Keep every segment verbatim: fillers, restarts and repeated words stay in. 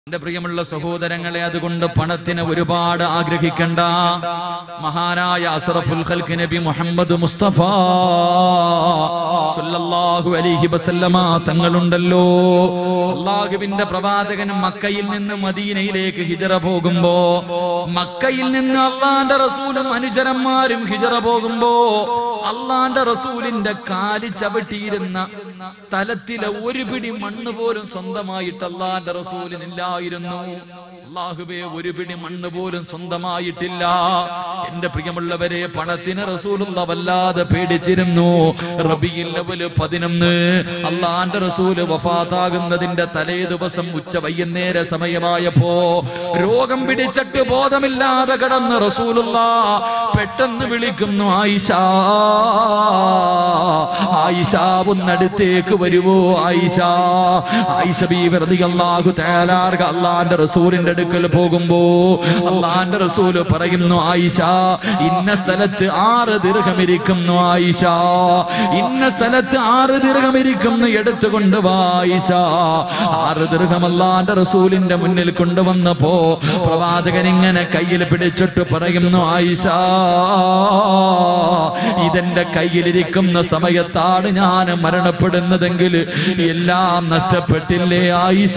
എന്റെ പ്രിയമുള്ള സഹോദരങ്ങളെ, അതുകൊണ്ട് പണത്തിന് ഒരുപാട് ആഗ്രഹിക്കണ്ട. മഹാനായ അസ്റഫുൽ ഖൽഖ് നബി മുഹമ്മദ് മുസ്തഫ സല്ലല്ലാഹു അലൈഹി വസല്ലമ തങ്ങളുണ്ടല്ലോ. അല്ലാഹുവിന്റെ പ്രവാചകൻ മക്കയിൽ നിന്ന് മദീനയിലേക്ക് ഹിജറ പോകുമ്പോ, മക്കയിൽ നിന്ന് അള്ളാന്റെ റസൂലും അനുചരന്മാരും ഹിജറ പോകുമ്പോ, അള്ളാന്റെ റസൂലിന്റെ കാല് ചവിട്ടിയിരുന്ന സ്ഥലത്തിലെ ഒരു പിടി മണ്ണ് പോലും സ്വന്തമായിട്ട് അള്ളാന്റെ റസൂലിനില്ലായിരുന്നു. അല്ലാഹുവേ, ഒരു പിടി മണ്ണ് പോലും സ്വന്തമായിട്ടില്ല. എന്റെ പ്രിയമുള്ളവരെ, പണത്തിന് റസൂലുള്ള വല്ലാതെ പേടിച്ചിരുന്നു. റബീഉൽ അവ്വൽ പതിനൊന്ന് അള്ളാന്റെ റസൂല് വഫാത്താകുന്നതിന്റെ തലേ ദിവസം ഉച്ച വൈകുന്നേര സമയമായപ്പോ രോഗം പിടിച്ചിട്ട് ബോധമില്ലാതെ കിടന്ന് റസൂലുള്ള പെട്ടെന്ന് വിളിക്കുന്നു, ആയിഷ, ആയിഷ ഒന്നടുത്തേക്ക് വരുവോ ആയിഷ. ആയിഷ ബീവി റളിയല്ലാഹു തആല അൻഹ അള്ളാന്റെ റസൂലിന്റെ അടുക്കൽ പോകുമ്പോ അള്ളാന്റെ റസൂല് പറയുന്നു, ആയിഷ, ഇന്ന സ്ഥലത്ത് ആറ് ദിർഹം ഇരിക്കുന്നു ആയിഷ, ഇന്ന സ്ഥലത്ത് ആറ് ദിർഹം ഇരിക്കുന്നു, എടുത്തുകൊണ്ട് വാ ആയിഷ. ആറ് ദിർഹം അള്ളാന്റെ റസൂലിന്റെ മുന്നിൽ കൊണ്ടുവന്നപ്പോ പ്രവാചകൻ ഇങ്ങനെ കയ്യിൽ പിടിച്ചിട്ട് പറയുന്നു, ആയിഷ, ഇതെന്റെ കയ്യിലിരിക്കുന്ന സമയത്താണ് ഞാൻ മരണപ്പെടുന്നതെങ്കിൽ എല്ലാം നഷ്ടപ്പെട്ടില്ലേ ആയിഷ.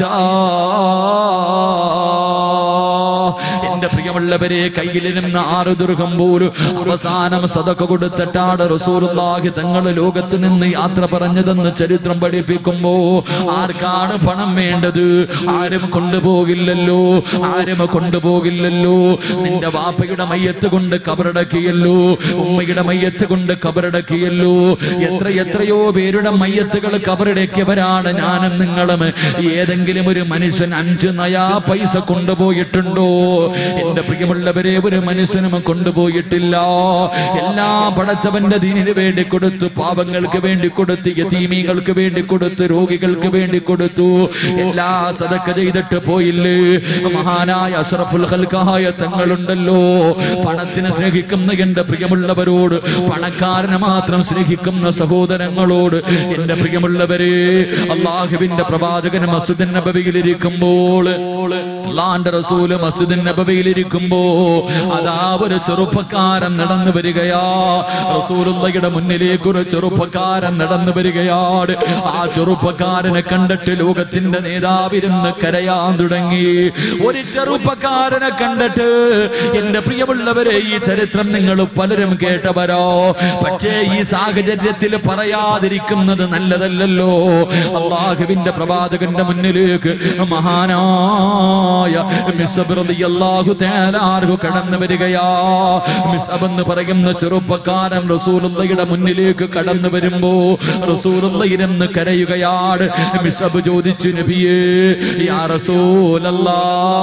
എന്റെ പ്രിയമുള്ളവരെ, കയ്യിലിരുന്ന ആറ് ദിർഹം പോലും അവസാനം സദഖ കൊടുത്തിട്ടാണ് റസൂലുള്ളാഹി തങ്ങൾ ലോകത്ത് നിന്ന് യാത്ര പറഞ്ഞതെന്ന് ചരിത്രം പഠിപ്പിക്കുമ്പോ, ആർക്കാണ് പണം വേണ്ടത്? ആരും കൊണ്ടുപോകില്ലല്ലോ, ആരും കൊണ്ടുപോകില്ലല്ലോ. നിന്റെ വാപ്പയുടെ മയ്യത്ത് കൊണ്ട് കബറടക്കിയല്ലോ, ഉമ്മയുടെ മയ്യത്ത് കൊണ്ട് കബറടക്കിയല്ലോ. എത്ര എത്രയോ പേരുടെ മയ്യത്തുകൾ കബറടക്കിയവരാണ് ഞാനും നിങ്ങളും. ഏതെങ്കിലും ഒരു മനുഷ്യൻ അഞ്ച് നയാ പൈസ കൊണ്ടുപോയിട്ടുണ്ടോ? എന്റെ പ്രിയമുള്ളവരെ, ഒരു മനുഷ്യനും കൊണ്ടുപോയിട്ടില്ല. എല്ലാം പടച്ചവന്റെ ദീനിന് വേണ്ടി കൊടുത്തു, പാവങ്ങൾക്ക് വേണ്ടി കൊടുത്തു, യതീമീങ്ങൾക്ക് വേണ്ടി കൊടുത്തു, രോഗികൾക്ക് വേണ്ടി കൊടുത്തു. എല്ലാ സദഖ ചെയ്തിട്ട് പോയില്ലേ? മഹാനായ അഷ്റഫുൽ ഖൽഖായ തങ്ങളുണ്ടല്ലോ, പണത്തിന് സ്നേഹിക്കുന്ന എന്റെ പ്രിയമുള്ളവരോട്, പണക്കാരനെ മാത്രം സ്നേഹിക്കുന്ന സഹോദരങ്ങളോട്, എന്റെ പ്രിയമുള്ളവരെ, അല്ലാഹുവിന്റെ പ്രവാചകൻ മസ്ജിദുൻ നബവിയിൽ ഇരിക്കുമ്പോൾ, അല്ലാഹുവിന്റെ റസൂല് മസ്ജിദുൻ നബവിയിൽ ഇരിക്കുമ്പോ അതാ ഒരു ചെറുപ്പക്കാരൻ നടന്നു വരികയാ. റസൂലുള്ളാഹിയുടെ മുന്നിലേക്ക് ഒരു ചെറുപ്പക്കാരൻ നടന്നു വരികയാണ്. ആ ചെറുപ്പക്കാരനെ കണ്ടിട്ട് ലോകത്തിന്റെ നേതാവിരുന്ന് കരയാൻ തുടങ്ങി. ഒരു ചെറുപ്പക്കാരനെ കണ്ടിട്ട്, എന്റെ പ്രിയമുള്ളവരെ, ഈ ചരിത്രം നിങ്ങൾ പലരും കേട്ടവരോ, പക്ഷേ ഈ സാഹചര്യത്തിൽ പറയാതിരിക്കുന്നത് നല്ലതല്ലല്ലോ. അല്ലാഹുവിന്റെ പ്രവാചകന്റെ മുന്നിലേക്ക് മഹാനായ മിസ്അബ് റളിയല്ലാഹു തആല അൻഹു കടന്നു വരികയാ. മിസ്അബ് എന്ന് പറയുന്ന ചെറുപ്പക്കാരൻ റസൂലുള്ളാഹിയുടെ മുന്നിലേക്ക് കടന്നു വരുമ്പോ റസൂലുള്ളാഹി ഇരുന്ന് കരയുകയാണ്. മിസ്അബ് ചോദിച്ചു, നബിയേ, യാ റസൂലല്ലാഹ്,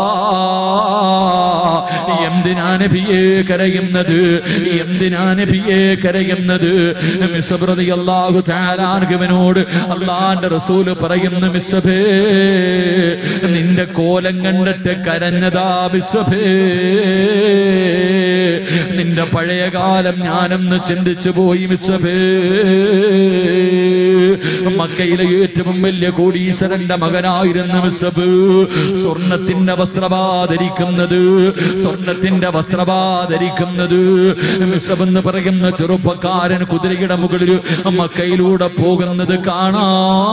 എന്തിനാ നബിയേ കരയുന്നത്? എന്തിനാ നബിയേ കരയുന്നത്? മിസ്അബ് റളിയല്ലാഹു തആല അൻഹുവിനോട് അല്ലാഹുവിന്റെ റസൂല് പറയുന്നു, മിസ്അബേ, നിന്റെ കോലം കണ്ടിട്ട് കരഞ്ഞതാ മിസ്അബേ. നിന്റെ പഴയ കാലം ഞാനൊന്ന് ചിന്തിച്ചു പോയി മിസ്അബേ. മക്കയിലെ ഏറ്റവും വലിയ കോടീശ്വരന്റെ മകനായിരുന്ന മിസ്അബ് സ്വർണത്തിന്റെ വസ്ത്രവാധരിക്കുന്നത്, സ്വർണത്തിന്റെ വസ്ത്രവാധരിക്കുന്നത്. മിസ്അബ് എന്ന് പറയുന്ന ചെറുപ്പക്കാരൻ കുതിരയുടെ മുകളിൽ മക്കയിലൂടെ പോകുന്നത് കാണാ.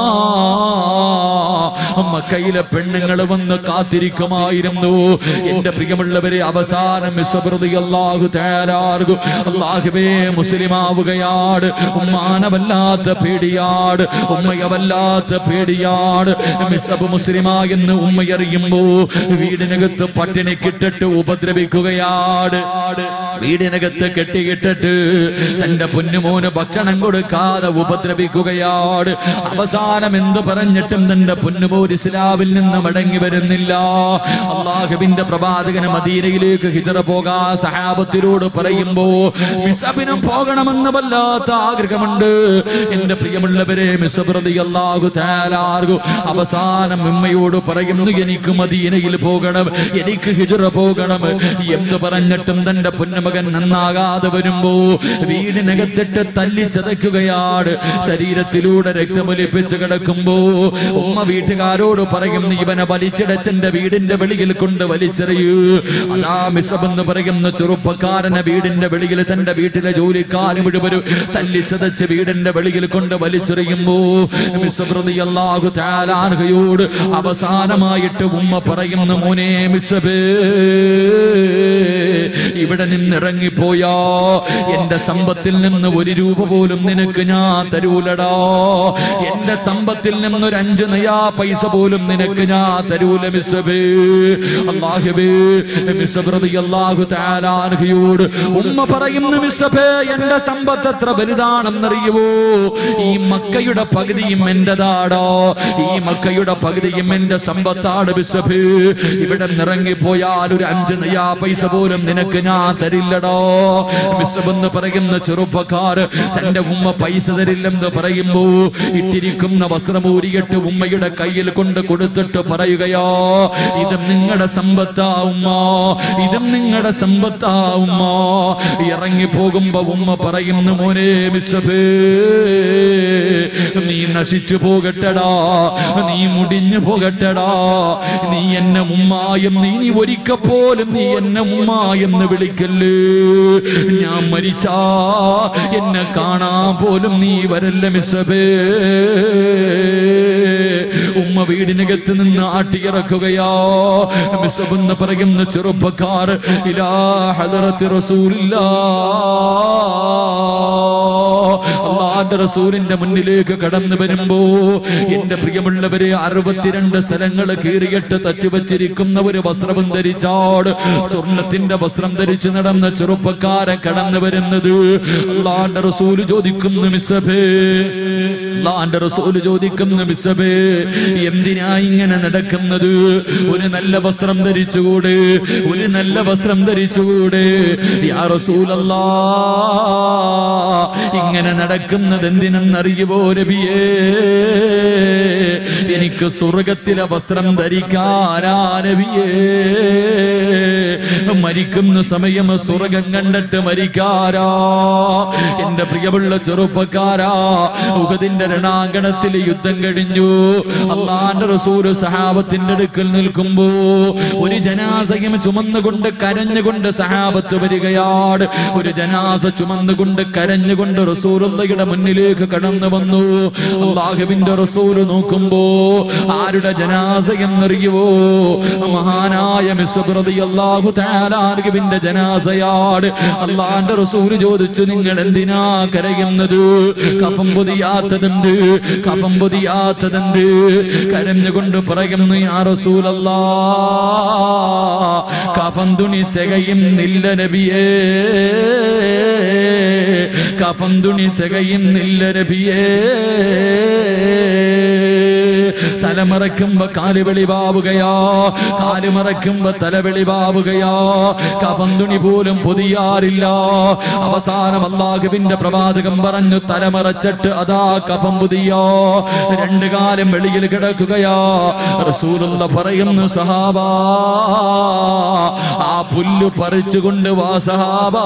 മക്കയിലെ പെണ്ണുങ്ങൾ വന്ന് കാത്തിരിക്കുമായിരുന്നു. എന്റെ പ്രിയമുള്ളവരെ, അവസാനം മിസ്അബ് റളിയല്ലാഹു തആല അൻഹു അല്ലാഹുവേ മുസ്ലിമാവുകയാണ്. ഉമ്മാനവല്ലാത്ത പേടിയാണ്, ഉമ്മയവല്ലാത്ത പേടിയാണ്. മിസ്അബ് മുസ്ലിമായെന്ന് ഉമ്മയറിയുമ്പോ വീടിനകത്ത് പട്ടിണി കിട്ടിട്ട് ഉപദ്രവിക്കുകയാണ്. വീടിനകത്ത് കെട്ടിയിട്ടിട്ട് തന്റെ പൊന്നുമോന് ഭക്ഷണം കൊടുക്കാതെ ഉപദ്രവിക്കുകയാണ്. അവസാനം എന്ത് പറഞ്ഞിട്ടും തന്റെ പൊന്നുമോൻ ഇസ്ലാമിൽ നിന്ന് മടങ്ങി വരുന്നില്ല. അല്ലാഹുവിന്റെ പ്രവാചകന് മദീനയിലേക്ക് ഹിജറ പോകാൻ സഹാബത്തിനോട് പറയുമ്പോ മിസ്അബിനും പോകണമെന്ന് വല്ലാത്ത ആഗ്രഹമുണ്ട്. എന്റെ പ്രിയമുള്ളവരെ, പ്രിയമുള്ളവരെ മിസ്അബ് റളിയല്ലാഹു തആല അവസാനം ഉമ്മയോട് പറയുന്നു, എനിക്ക് മദീനയിൽ പോകണം, എനിക്ക് ഹിജ്റ പോകണം എന്ന് പറഞ്ഞിട്ടും തന്റെ പൊന്നുമകൻ നന്നാകാതെ വരുമ്പോ വീടിനകത്തിട്ട് തല്ലി ചതയ്ക്കുകയാണ്. ശരീരത്തിലൂടെ രക്തമൊലിപ്പിച്ച് കിടക്കുമ്പോ ഉമ്മ വീട്ടുകാരോട് പറയുന്നു, ഇവനെ വലിച്ചിടച്ചെന്റെ വീടിന്റെ വെളിയിൽ കൊണ്ട് വലിച്ചെറിയൂ. അതാ മിസ്അബ് എന്ന് പറയുന്ന ചെറുപ്പക്കാരനെ വീടിന്റെ വെളിയിൽ തന്റെ വീട്ടിലെ ജോലിക്കാര് മുഴുവനും തല്ലി ചതച്ച് വീടിന്റെ വെളിയിൽ കൊണ്ട് വലിച്ചെറിയുമ്പോ മിസ്അബ് റളിയല്ലാഹു തആല അൻഹയോട് അവസാനമായിട്ട് ഉമ്മ പറയുന്നു, മോനെ മിസ്അബ്, ഇവിടെ നിന്നിറങ്ങിപ്പോയാ എന്റെ സമ്പത്തിൽ നിന്ന് ഒരു രൂപ പോലും നിനക്ക് ഞാൻ തരൂലടാ. എന്റെ സമ്പത്തിൽ നിന്ന് ഒരു അഞ്ച് നയാ പൈസ പോലും നിനക്ക് ഞാൻ തരൂല മിസ്അബ്. അല്ലാഹുവേ, മിസ്അബ് റളിയല്ലാഹു തആല അൻഹയോട് ഉമ്മ പറയുന്നു, മിസ്അബ്, എന്റെ സമ്പത്ത് എത്ര വലുതാണെന്നറിയുവോ? ഈ മക്കയുടെ പകുതിയും എന്റെതാടോ, ഈ മക്കയുടെ പകുതിയും എന്റെ സമ്പത്താണ് മിസ്അബ്. ഇവിടെ നിറങ്ങിപ്പോയാൽ ഒരു അഞ്ച് നയാ പൈസ പോലും നിനക്ക് ഞാൻ തരില്ലടോ. മിസ്അബ് എന്ന് പറയുന്ന ചെറുപ്പക്കാർ തന്റെ ഉമ്മ പൈസ തരില്ലെന്ന് പറയുമ്പോ ഇട്ടിരിക്കുന്ന വസ്ത്രമൂരിയിട്ട് ഉമ്മയുടെ കയ്യിൽ കൊണ്ട് കൊടുത്തിട്ട് പറയുകയോ, ഇതും നിങ്ങളുടെ സമ്പത്താ ഉമ്മ, ഇതും നിങ്ങളുടെ സമ്പത്താ ഉമ്മ. ഇറങ്ങി പോകുമ്പോ ഉമ്മ പറയുന്നു, മോനെ മിസ്അബ്, നീ നശിച്ചു പോകട്ടടാ, നീ മുടിഞ്ഞു പോകട്ടടാ. നീ എന്നെ ഉമ്മായും നീ നീ ഒരിക്കൽ പോലും നീ എന്നെ ഉമ്മായെന്ന് വിളിക്കല്ലേ. ഞാൻ മരിച്ചാ എന്നെ കാണാൻ പോലും നീ വരല്ല മിസ്അബേ. ഉമ്മ വീടിനകത്ത് നിന്ന് ആട്ടിയിറക്കുകയോ. മിസ്അബ് എന്ന് പറയുന്ന ചെറുപ്പക്കാർ ഇലാ ഹദറത്തി റസൂലില്ലാഹ്, അല്ലാഹുവിന്റെ റസൂലിന്റെ മുന്നിലേക്ക് കടന്നു വരുമ്പോ എന്റെ പ്രിയമുള്ളവരെ അറുപത്തിരണ്ട് സ്ഥലങ്ങൾ കീറിയിട്ട് തച്ചു വച്ചിരിക്കുന്ന ഒരു വസ്ത്രം ധരിച്ചാട് സ്വർണത്തിന്റെ വസ്ത്രം ധരിച്ചു നടന്ന ചെറുപ്പക്കാരൻ കടന്നു വരുന്നത് അല്ലാഹുവിന്റെ റസൂൽ ചോദിക്കുന്നു, മിസ്അബേ, അല്ലാഹുവിന്റെ റസൂൽ ചോദിക്കുന്നു, മിസ്അബേ, എന്തിനാ ഇങ്ങനെ നടക്കുന്നത്? ഒരു നല്ല വസ്ത്രം ധരിച്ചുകൂടെ? ഒരു നല്ല വസ്ത്രം ധരിച്ചുകൂടെ? യാ റസൂലല്ലാഹ്, ഇങ്ങനെ നടക്കുന്നത് എന്തിനെന്നറിയുവോ നബിയേ? എനിക്ക് സ്വർഗത്തിലെ വസ്ത്രം ധരിക്കാനാ നബിയേ. മരിക്കുന്ന സമയം സ്വർഗം കണ്ടിട്ട് മരിക്കാരാ. എന്റെ പ്രിയമുള്ള ചെറുപ്പക്കാരാ, ഉഹദിന്റെ രണാങ്കണത്തിൽ യുദ്ധം കഴിഞ്ഞു. അല്ലാഹുവിന്റെ റസൂൽ സഹാബത്തിന്റെ അടുക്കൽ നിൽക്കുമ്പോ ഒരു ജനാസയും ചുമന്നുകൊണ്ട് കരഞ്ഞുകൊണ്ട് സഹാബത്ത് വരികയാണ്. ഒരു ജനാസ ചുമന്നുകൊണ്ട് കരഞ്ഞുകൊണ്ട് റസൂലുള്ളാഹിയുടെ മുന്നിലേക്ക് കടന്നു വന്നു. അല്ലാഹുവിന്റെ റസൂൽ നോക്കുമ്പോ ആരുടെ ജനാസ എന്നറിയുവോ? മഹാനായ മിസ്അബ് റളിയല്ലാഹു തആല അൻഹുവിന്റെ ജനാസയാണ്. അല്ലാഹുവിന്റെ റസൂൽ ചോദിച്ചു, നിങ്ങൾ എന്തിനാ കരയുന്നത്? കഫം പൊതിയാത്തതുണ്ട്, കഫം പൊതിയാത്തതുണ്ട്. കരഞ്ഞുകൊണ്ട് പറയുന്നു, യാ റസൂലല്ലാഹ്, കഫൻ തുണി തികയുന്നില്ല നബിയേ, കഫൻ തുണി തികയുന്നില്ല നബിയേ. തലമറക്കുമ്പോ കാല് വെളിവാവുകയോ, കാല് മറക്കുമ്പോ തല വെളിവാവുകയോ. കഫൻ തുണി പോലും പൊതിയാറില്ല. അവസാനം അല്ലാഹുവിന്റെ പ്രവാചകൻ പറഞ്ഞു, തലമറച്ചിട്ട് അതാ കഫൻ പൊതിയോ, രണ്ടു കാലം വെളിയിൽ കിടക്കുകയോ. റസൂലുള്ളാഹി പറയുന്നു, സഹാബാ, ആ പുല്ല് പറിച്ചുകൊണ്ട് വാ സഹാബാ.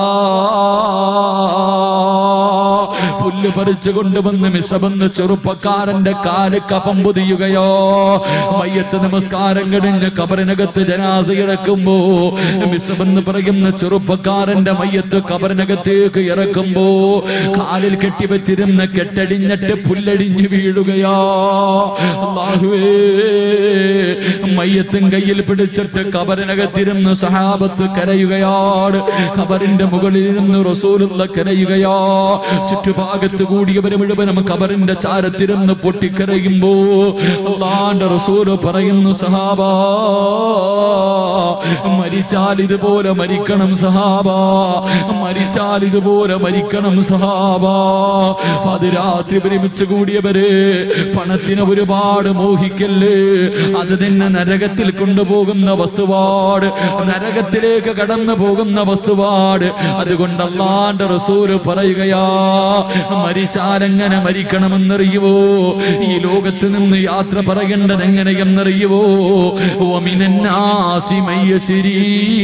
പുല്ല് പറിച്ചു കൊണ്ടുവന്ന് മിസ്അബ് എന്ന ചെറുപ്പക്കാരന്റെ കാല് കഫം പൊതിയുകയോ. മയ്യത്ത് നമസ്കാരം കഴിഞ്ഞ് കബറിനകത്ത് ജനാസ ഇറക്കുമ്പോ മിസ്അബ് എന്ന് പറയുന്ന ചെറുപ്പക്കാരന്റെ മയ്യത്ത് കബറിനകത്തേക്ക് ഇറക്കുമ്പോ കാലിൽ കെട്ടിവെച്ചിരുന്ന കെട്ടടിഞ്ഞിട്ട് പുല്ലടിഞ്ഞു വീഴുകയോ. അല്ലാഹുവേ, മയ്യത്തും കയ്യിൽ പിടിച്ചിട്ട് കബറിനകത്തിരുന്ന് സഹാബത്ത് കരയുകയാണ്. കബറിന്റെ മുകളിലിരുന്ന് റസൂലുള്ളാഹി കരയുകയോ. ചുറ്റുഭാഗത്ത് കൂടിയവരെ മുഴുവനും കബറിന്റെ ചാരത്തിരുന്ന് പൊട്ടിക്കരയുമ്പോ അല്ലാഹുവിന്റെ റസൂൽ പറയുന്നു, സഹാബാ, മരിച്ചാൽ ഇതുപോലെ മരിക്കണം സഹാബ, മരിച്ചാൽ ഇതുപോലെ മരിക്കണം സഹാബ. പതിരാത്രി ഒരുമിച്ച് കൂടിയവര് പണത്തിന് ഒരുപാട് മോഹിക്കല്ലേ, അത് നിന്നെ നരകത്തിൽ കൊണ്ടുപോകുന്ന വസ്തുവാട്, നരകത്തിലേക്ക് കടന്നു പോകുന്ന വസ്തുവാട്. അതുകൊണ്ട് അല്ലാഹുവിന്റെ റസൂല് പറയുകയാ, മരിച്ചാലെങ്ങനെ മരിക്കണമെന്നറിയുവോ, ഈ ലോകത്ത് നിന്ന് യാത്ര പറയേണ്ടത് എങ്ങനെയെന്നറിയുവോ. വമിനന്നാസി മയ്യസിരി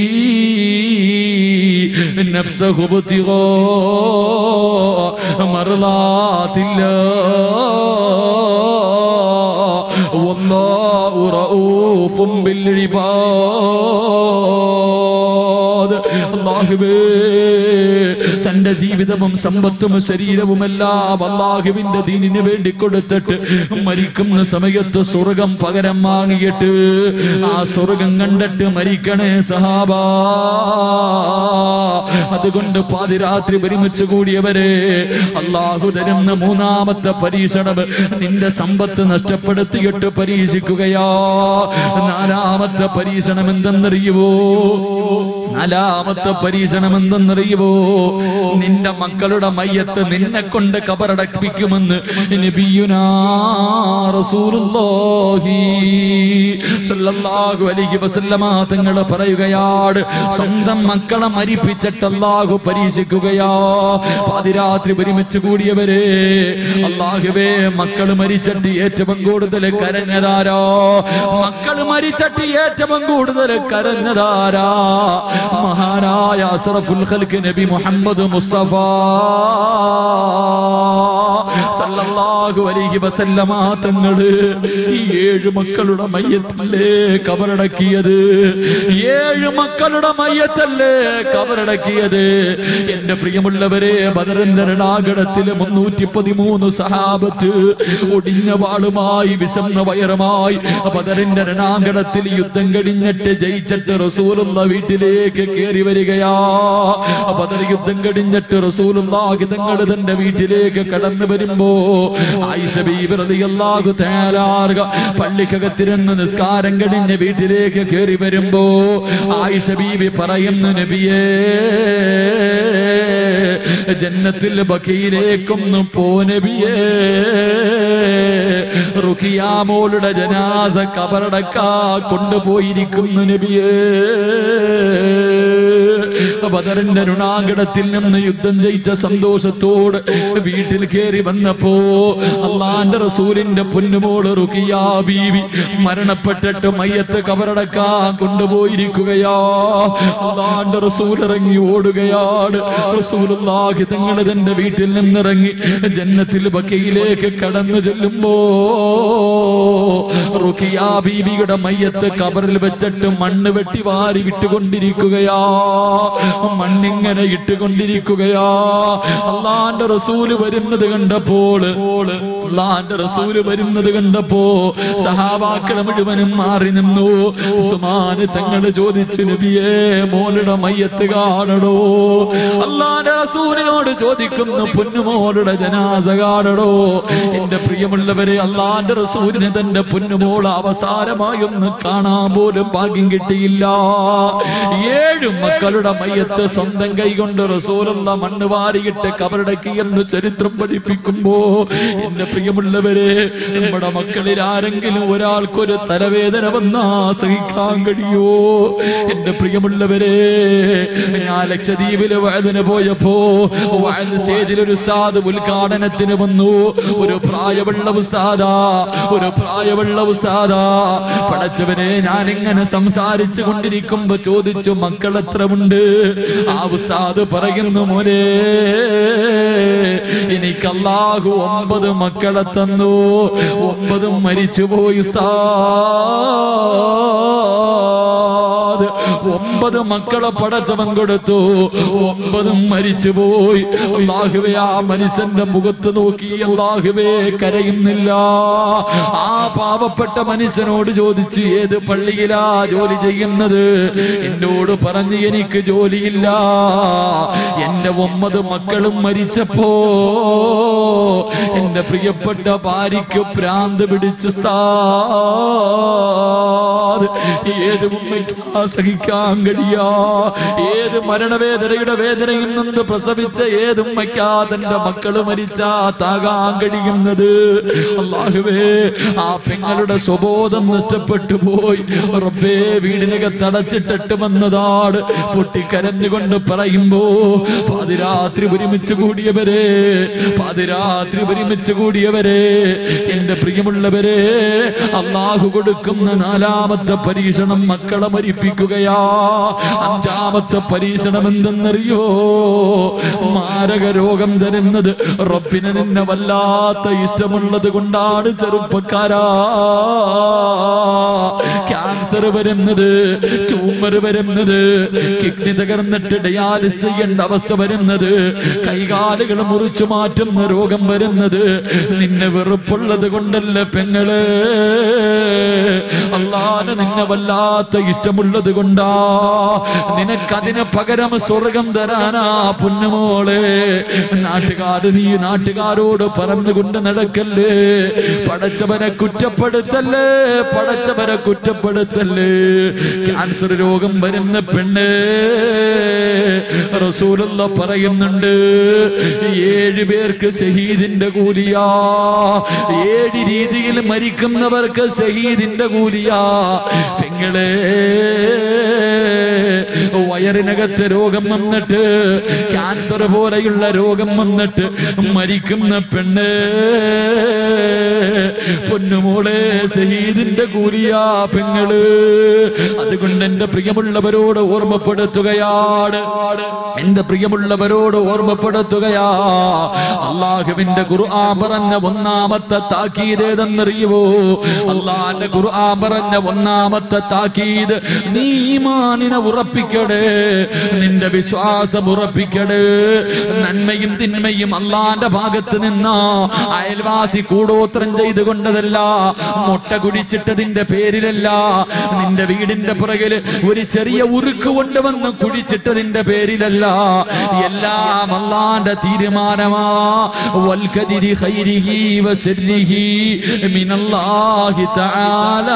നഫ്സഹു ബിതിഗാ മർളാത്തില്ലാഹ് വല്ലാഹു റഊഫും ബിൽ ഇബാദ്. അല്ലാഹുവേ, തന്റെ ജീവിതവും സമ്പത്തും ശരീരവുമെല്ലാം അല്ലാഹുവിന്റെ ദീനിന് വേണ്ടി കൊടുത്തിട്ട് മരിക്കുന്ന സമയത്ത് സ്വർഗം പകരം വാങ്ങിയിട്ട് ആ സ്വർഗം കണ്ടിട്ട് മരിക്കണേ സഹാബ. അതുകൊണ്ട് പാതിരാത്രി ഒരുമിച്ച് കൂടിയവരെ, അല്ലാഹു തരുന്ന മൂന്നാമത്തെ പരീക്ഷണം നിന്റെ സമ്പത്ത് നഷ്ടപ്പെടുത്തിയിട്ട് പരീക്ഷിക്കുകയാ. നാലാമത്തെ പരീക്ഷണം എന്തെന്നറിയുവോ, നാലാമത്തെ പരീക്ഷണം എന്തെന്നറിയുവോ, നിന്റെ മക്കളുടെ മയ്യത്ത് നിന്നെ കൊണ്ട് കബറടപ്പിക്കുമെന്ന് നബിയുനാ റസൂലുള്ളാഹി സ്വല്ലല്ലാഹു അലൈഹി വസല്ലമ തങ്ങൾ പറയുകയാണ്. സ്വന്തം മക്കളെ മരിപ്പിച്ചിട്ട് അല്ലാഹു പരീക്ഷിക്കുകയാ. പാതിരാത്രി ഒരുമിച്ച് കൂടിയവരെ, അല്ലാഹുവേ, മക്കൾ മരിച്ചിട്ട് ഏറ്റവും കൂടുതൽ കരഞ്ഞതാരാ? മക്കൾ മരിച്ചിട്ട് ഏറ്റവും കൂടുതൽ കരഞ്ഞതാരാ? മഹാനായ അസ്റഫുൽ ഖൽഖ് നബി മുഹമ്മദ് മുസ്തഫ സല്ലല്ലാഹു അലൈഹി വസല്ലമ തങ്ങള് ഈ ഏഴ് മക്കളുടെ മയ്യത്തല്ലേ കബറടക്കിയത്? ഏഴ് മക്കളുടെ മയ്യത്തല്ലേ കബറടക്കിയത്? എന്റെ പ്രിയമുള്ളവരെ, ബദറിന്റെ രണാകടത്തിൽ മുന്നൂറ്റി പതിമൂന്ന് സഹാബത്ത് ഒടിഞ്ഞ വാളുമായി വിശന്ന വയറുമായി ബദറിന്റെ രണാകടത്തിൽ യുദ്ധം കഴിഞ്ഞിട്ട് ജയിച്ചിട്ട് റസൂലുള്ള വീട്ടിലേക്ക് കയറി വരികയാ. ബദർ യുദ്ധം കഴിഞ്ഞിട്ട് റസൂലുള്ളാഹി തങ്ങൾ തന്റെ വീട്ടിലേക്ക് കടന്നു വരുമ്പോ ആയിഷ ബീവി റളിയല്ലാഹു തആല പള്ളിക്കകത്തിരുന്ന് നിസ്കാരം കഴിഞ്ഞ് വീട്ടിലേക്ക് കയറി വരുമ്പോ ആയിഷ ബീവി പറയുന്നു, നബിയേ, ജന്നത്തുൽ ബഖീയിലേക്കൊന്ന് പോ നബിയേ, റുഖിയ മോളുടെ ജനാസ കബറടക്കാ കൊണ്ടുപോയിരിക്കുന്നു നബിയേ. ബദറിന്റെ രുണാകടത്തിൽ നിന്ന് യുദ്ധം ജയിച്ച സന്തോഷത്തോട് വീട്ടിൽ കയറി വന്നപ്പോ അല്ലാഹുവിന്റെ റസൂലിന്റെ പൊന്നുമോള് റുഖിയ ബീവി മരണപ്പെട്ടിട്ട് മയ്യത്ത് കബറടക്കാൻ കൊണ്ടുപോയിരിക്കുകയാ. അല്ലാഹുവിന്റെ റസൂൽ ഇറങ്ങി ഓടുകയാണ്. റസൂലുള്ളാഹി തങ്ങൾ തന്റെ വീട്ടിൽ നിന്നിറങ്ങി ജന്നത്തുൽ ബഖീയിലേക്ക് കടന്നു ചെല്ലുമ്പോ റുഖിയ ബീവിയുടെ മയ്യത്ത് കബറിൽ വെച്ചിട്ട് മണ്ണ് വെട്ടി വാരി വിട്ടുകൊണ്ടിരിക്കുകയാ. മണ്ണിങ്ങനെ ഇട്ടുകൊണ്ടിരിക്കുകയാ. അല്ലാഹുവിന്റെ റസൂല് വരുന്നത് കണ്ടപ്പോൾ അല്ലാഹുവിന്റെ റസൂല് വരുന്നത് കണ്ടപ്പോ സഹാബാക്കൾ മുഴുവനും മാറി നിന്നു. ഉസ്മാൻ തങ്ങൾ ചോദിച്ചു, നബിയേ, മോളുടെ മയ്യത്ത് കാണണോ? അല്ലാഹുവിന്റെ റസൂലിനോട് ചോദിക്കുന്നു, പൊന്നുമോളുടെ ജനാസ കാണണോ? എന്റെ പ്രിയമുള്ളവരെ, അല്ലാഹുവിന്റെ റസൂലിന് തന്റെ പൊന്നുമോള് അവസാനമായി ഒന്ന് കാണാൻ പോലും ഭാഗ്യം കിട്ടിയില്ല. ഏഴു മക്കളുടെ മയ്യത്ത് സ്വന്തം കൈകൊണ്ട് റസൂലുള്ള മണ്ണ് വാരിയിട്ട് കബറടക്കിയെന്ന് ചരിത്രം പഠിപ്പിക്കുമ്പോ എന്റെ പ്രിയമുള്ളവരെ, നമ്മുടെ മക്കളിൽ ആരെങ്കിലും ഒരാൾക്കൊരു തലവേദന വന്നാ സഹിക്കാൻ കഴിയോ? എന്റെ പ്രിയമുള്ളവരെ, ഞാൻ ലക്ഷദ്വീപില് വഅദിന് പോയപ്പോ വഅദ് സ്റ്റേജിൽ ഒരു ഉസ്താദ് ഉദ്ഘാടനത്തിന് വന്നു. ഒരു പ്രായമുള്ള ഉസ്താദാ, ഒരു പ്രായമുള്ള ഉസ്താദാ. പടച്ചവനെ, ഞാനിങ്ങനെ സംസാരിച്ചു കൊണ്ടിരിക്കുമ്പോ ചോദിച്ചു, മക്കൾ എത്ര ഉണ്ട്? ആ ഉസ്താദ് പറയുന്നു, മോനെ, എനിക്ക് അല്ലാഹു ഒമ്പത് മക്കളെ തന്നു, ഒമ്പതും മരിച്ചുപോയി ഉസ്താദ്. ഒമ്പത് മക്കളെ പടച്ചവൻ കൊടുത്തു, ഒമ്പതും മരിച്ചുപോയി. അല്ലാഹുവേ, ആ മനുഷ്യന്റെ മുഖത്ത് നോക്കി അല്ലാഹുവേ കരയുന്നില്ല. ആ പാവപ്പെട്ട മനുഷ്യനോട് ചോദിച്ചു, ഏത് പള്ളിയിലാ ജോലി ചെയ്യുന്നത്? എന്നോട് പറഞ്ഞു, എനിക്ക് ജോലിയില്ല. എന്റെ ഒമ്പത് മക്കളും മരിച്ചപ്പോ എന്റെ പ്രിയപ്പെട്ട ഭാര്യയ്ക്ക് ഭ്രാന്ത് പിടിച്ചു ഉസ്താദ്. ഏത് ഉമ്മയ്ക്ക് സഹിക്കാൻ സഹിക്കാൻ കഴിയാ. ഏത് മരണവേദനയുടെ വേദനയിൽ നിന്ന് പ്രസവിച്ച ഏതും വയ്ക്കാ തന്റെ മക്കള് മരിച്ചാ താകാൻ കഴിയുന്നത്. അല്ലാഹുവേ, ആ പെങ്ങളുടെ സ്വബോധം നഷ്ടപ്പെട്ടു പോയി. റബ്ബേ, വീടിനകത്തടച്ചിട്ടിട്ട് വന്നതാണ്. പൊട്ടിക്കരഞ്ഞുകൊണ്ട് പറയുമ്പോ, പാതിരാത്രി ഒരുമിച്ച് കൂടിയവരെ, പാതിരാത്രി ഒരുമിച്ച് കൂടിയവരെ, എന്റെ പ്രിയമുള്ളവരെ, അല്ലാഹു കൊടുക്കുന്ന നാലാമത്തെ പരീക്ഷണം മക്കളെ മരിപ്പിക്കുകയാ. അഞ്ചാമത്തെ പരീക്ഷണം എന്തെന്നറിയോ? മാരക രോഗം തരുന്നത് റബ്ബിന് നിന്നെ വല്ലാത്ത ഇഷ്ടമുള്ളത് കൊണ്ടാണ്. ചെറുപ്പക്കാരാ, ക്യാൻസർ വരുന്നത്, ട്യൂമർ വരുന്നത്, കിഡ്നി തകർന്നിട്ട് ഡയാലിസിസ് ചെയ്യേണ്ട അവസ്ഥ വരുന്നത്, കൈകാലുകൾ മുറിച്ചു മാറ്റുന്ന രോഗം വരുന്നത് നിന്നെ വെറുപ്പുള്ളത് കൊണ്ടല്ല പെങ്ങള്. അല്ലാഹു നിന്നെ വല്ലാത്ത ഇഷ്ടമുള്ളത് കൊണ്ടാ. നിനക്കതിന് പകരം സ്വർഗം തരാനാ പൊന്നുമോളെ. നാട്ടുകാര് നീ നാട്ടുകാരോട് പറഞ്ഞുകൊണ്ട് നടക്കല്ലേ. പടച്ചവനെ കുറ്റപ്പെടുത്തല്ലേ, പടച്ചവനെ കുറ്റപ്പെടുത്തല്ലേ. ക്യാൻസർ രോഗം വരുന്ന പെണ്ണ്, റസൂലുള്ള പറയുന്നുണ്ട്, ഏഴ് പേർക്ക് ഷഹീദിന്റെ കൂലിയാ. ഏഴ് രീതിയിൽ മരിക്കുന്നവർക്ക് ഷഹീദിന്റെ കൂലിയാ. പെങ്ങളെ, വയറിനകത്ത് രോഗം വന്നിട്ട്, ക്യാൻസർ പോലെയുള്ള രോഗം വന്നിട്ട് മരിക്കുന്ന പെണ്ണ്, പൊന്നുമോളെ, ഷഹീദിന്റെ കൂലിയാ പെങ്ങള്. അതുകൊണ്ട് എന്റെ പ്രിയമുള്ളവരോട് ഓർമ്മപ്പെടുത്തുകയാണ്, എന്റെ പ്രിയമുള്ളവരോട് ഓർമ്മപ്പെടുത്തുകയാ. അല്ലാഹുവിന്റെ ഖുർആൻ പറഞ്ഞ ഒന്നാമത്തെ താക്കീത് ഏതെന്നറിയുമോ? അല്ലാഹുവിന്റെ ഖുർആൻ പറഞ്ഞ ഒന്നാമത്തെ താക്കീത്, നീ ഈമാനിനെ ഉറപ്പിക്കണേ, നിന്റെ വിശ്വാസം ഉറപ്പിക്കണേ. നന്മയും തിന്മയും അല്ലാഹുവിന്റെ ഭാഗത്ത് നിന്നാ. അയൽവാസി കൂടോത്രം ചെയ്തുകൊണ്ടതല്ല, മുട്ട കുടിച്ചിട്ടതിന്റെ പേരിലല്ല, നിന്റെ വീടിന്റെ പുറകില് ഒരു ചെറിയ ഉരുക്ക് കൊണ്ടുവന്ന് കുടിച്ചിട്ടതിന്റെ പേരിലല്ല. എല്ലാം അല്ലാഹുവിന്റെ തീരുമാനമാ. വൽഖദിരി ഖൈരിഹി വശർരിഹി മിനല്ലാഹി തആല.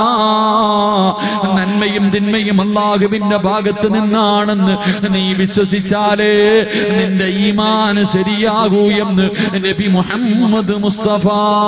നന്മയും തിന്മയും അല്ലാഹുവിന്റെ ഭാഗത്ത് നിന്നാണെന്ന് നീ വിശ്വസിച്ചാലേ നിന്റെ ഈമാൻ ശരിയാകൂ എന്ന് നബി മുഹമ്മദ് മുസ്തഫ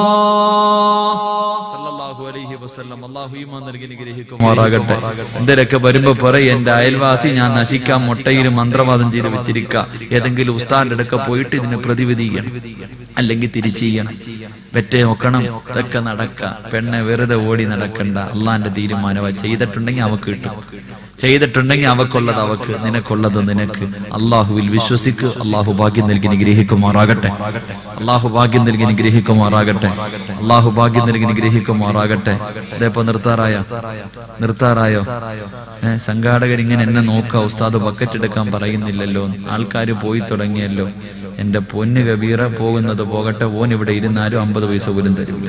സല്ലല്ലാഹു അലൈഹി വസല്ലം. അല്ലാഹു ഈമാൻ നൽകി അനുഗ്രഹിക്കുമാറാകട്ടെ. എന്തൊക്കെ വരുമ്പോ പറയും, എന്റെ അയൽവാസി ഞാൻ നശിക്കാൻ മുട്ടയിൽ മന്ത്രവാദം ചെയ്ത് വെച്ചിരിക്കാം. ഏതെങ്കിലും ഉസ്താദിന്റെ അടുക്ക പോയിട്ട് ഇതിന് പ്രതിവിധി ചെയ്യണം, അല്ലെങ്കിൽ തിരിച്ചു ചെയ്യണം, വെറ്റേ നോക്കണം. ഇതൊക്കെ നടക്ക. പെണ്ണെ വെറുതെ ഓടി നടക്കണ്ട. അള്ളാന്റെ തീരുമാനമായി. ചെയ്തിട്ടുണ്ടെങ്കിൽ അവക്ക് കിട്ടും, ചെയ്തിട്ടുണ്ടെങ്കിൽ അവക്കുള്ളത് അവക്ക്, നിനക്കുള്ളത് നിനക്ക്. അള്ളാഹുവിൽ വിശ്വസിക്ക്. അള്ളാഹു ഭാഗ്യം നൽകി അനുഗ്രഹിക്കുമാറാകട്ടെ. അള്ളാഹു ഭാഗ്യം നൽകി അനുഗ്രഹിക്കുമാറാകട്ടെ. അള്ളാഹു ഭാഗ്യം നൽകി അനുഗ്രഹിക്കുമാറാകട്ടെ. അതേപ്പോ നിർത്താറായോ? നിർത്താറായോ? ഏഹ് സംഘാടകർ ഇങ്ങനെ എന്നെ നോക്ക, ഉസ്താദ് ബക്കറ്റ് എടുക്കാൻ പറയുന്നില്ലല്ലോ. ആൾക്കാര് പോയി തുടങ്ങിയല്ലോ. എന്റെ പൊന്ന് കബീറ, പോകുന്നത് പോകട്ടെ. ഓൻ ഇവിടെ ഇരുന്നാലും അമ്പത് പൈസ പോലും തരില്ല.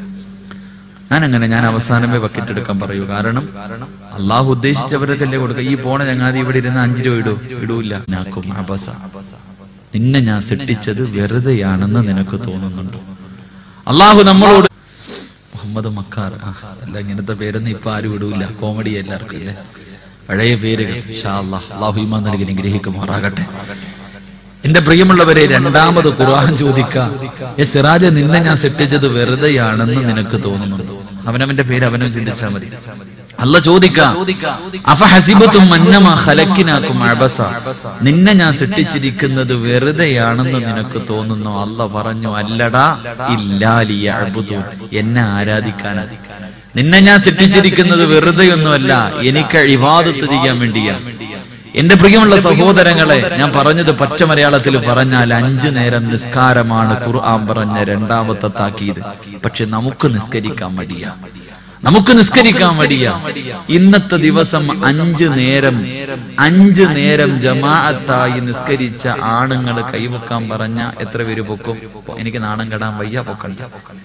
ഞാനങ്ങനെ ഞാൻ അവസാനമേ ബക്കറ്റ് എടുക്കാൻ പറയൂ. കാരണം അള്ളാഹു ഉദ്ദേശിച്ചവരല്ലേ കൊടുക്കുക. ഈ പോണ ചങ്ങാതി ഇവിടെ ഇരുന്ന് അഞ്ചു രൂപ ഇടൂ ഇടൂല്ല. നാക്കും അബസ. നിന്നെ ഞാൻ സൃഷ്ടിച്ചത് വെറുതെയാണെന്ന് നിനക്ക് തോന്നുന്നുണ്ടോ? അള്ളാഹു നമ്മളോട് മുഹമ്മദ് മക്കാർ അല്ല, ഇങ്ങനത്തെ പേരൊന്നും ഇപ്പൊ ആരും ഇടൂല്ല. കോമഡി എല്ലാവർക്കും ഇല്ലേ, പഴയ പേരുകൾ. ഇൻഷാ അല്ലാഹ് അള്ളാഹു ഈമാൻ നൽകി അനുഗ്രഹിക്കുമാറാകട്ടെ. എന്റെ പ്രിയമുള്ളവരെ, രണ്ടാമത് ഖുർആൻ ചോദിക്കാം, സിറാജ്, നിന്നെ ഞാൻ സൃഷ്ടിച്ചത് വെറുതെയാണെന്ന് നിനക്ക് തോന്നുന്നുണ്ടോ? അവനവന്റെ പേര് അവനും ചിന്തിച്ചാൽ മതി. അല്ലാഹ് ചോദിക്കാം, അഫഹസിബതും അന്നമാ ഖലഖനാകും അബസ, നിന്നെ ഞാൻ സൃഷ്ടിച്ചിരിക്കുന്നത് വെറുതെയാണെന്ന് നിനക്ക് തോന്നുന്നു? അല്ലാഹ് പറഞ്ഞു, അല്ലടാ, ഇല്ലാ ലിയഅ്ബുദൂൻ, എന്നെ ആരാധിക്കാനാണ്. നിന്നെ ഞാൻ സൃഷ്ടിച്ചിരിക്കുന്നത് വെറുതെയൊന്നുമല്ല, എനിക്ക് ഇബാദത്ത് ചെയ്യാൻ വേണ്ടിയാണ്. എന്റെ പ്രിയമുള്ള സഹോദരങ്ങളെ, ഞാൻ പറഞ്ഞത് പച്ച മലയാളത്തിൽ പറഞ്ഞാൽ അഞ്ചു നേരം നിസ്കാരമാണ് ഖുർആൻ പറഞ്ഞ രണ്ടാമത്തെ താക്കീത്. പക്ഷെ നമുക്ക് നിസ്കരിക്കാൻ മടിയാ, നമുക്ക് നിസ്കരിക്കാൻ മടിയാ. ഇന്നത്തെ ദിവസം അഞ്ചു നേരം അഞ്ചു നേരം ജമാഅത്തായി നിസ്കരിച്ച ആണുങ്ങൾ കൈവക്കാൻ പറഞ്ഞ എത്ര പേര് പൊക്കും? എനിക്ക് നാണം കെടാൻ വയ്യ, പൊക്കണ്ട.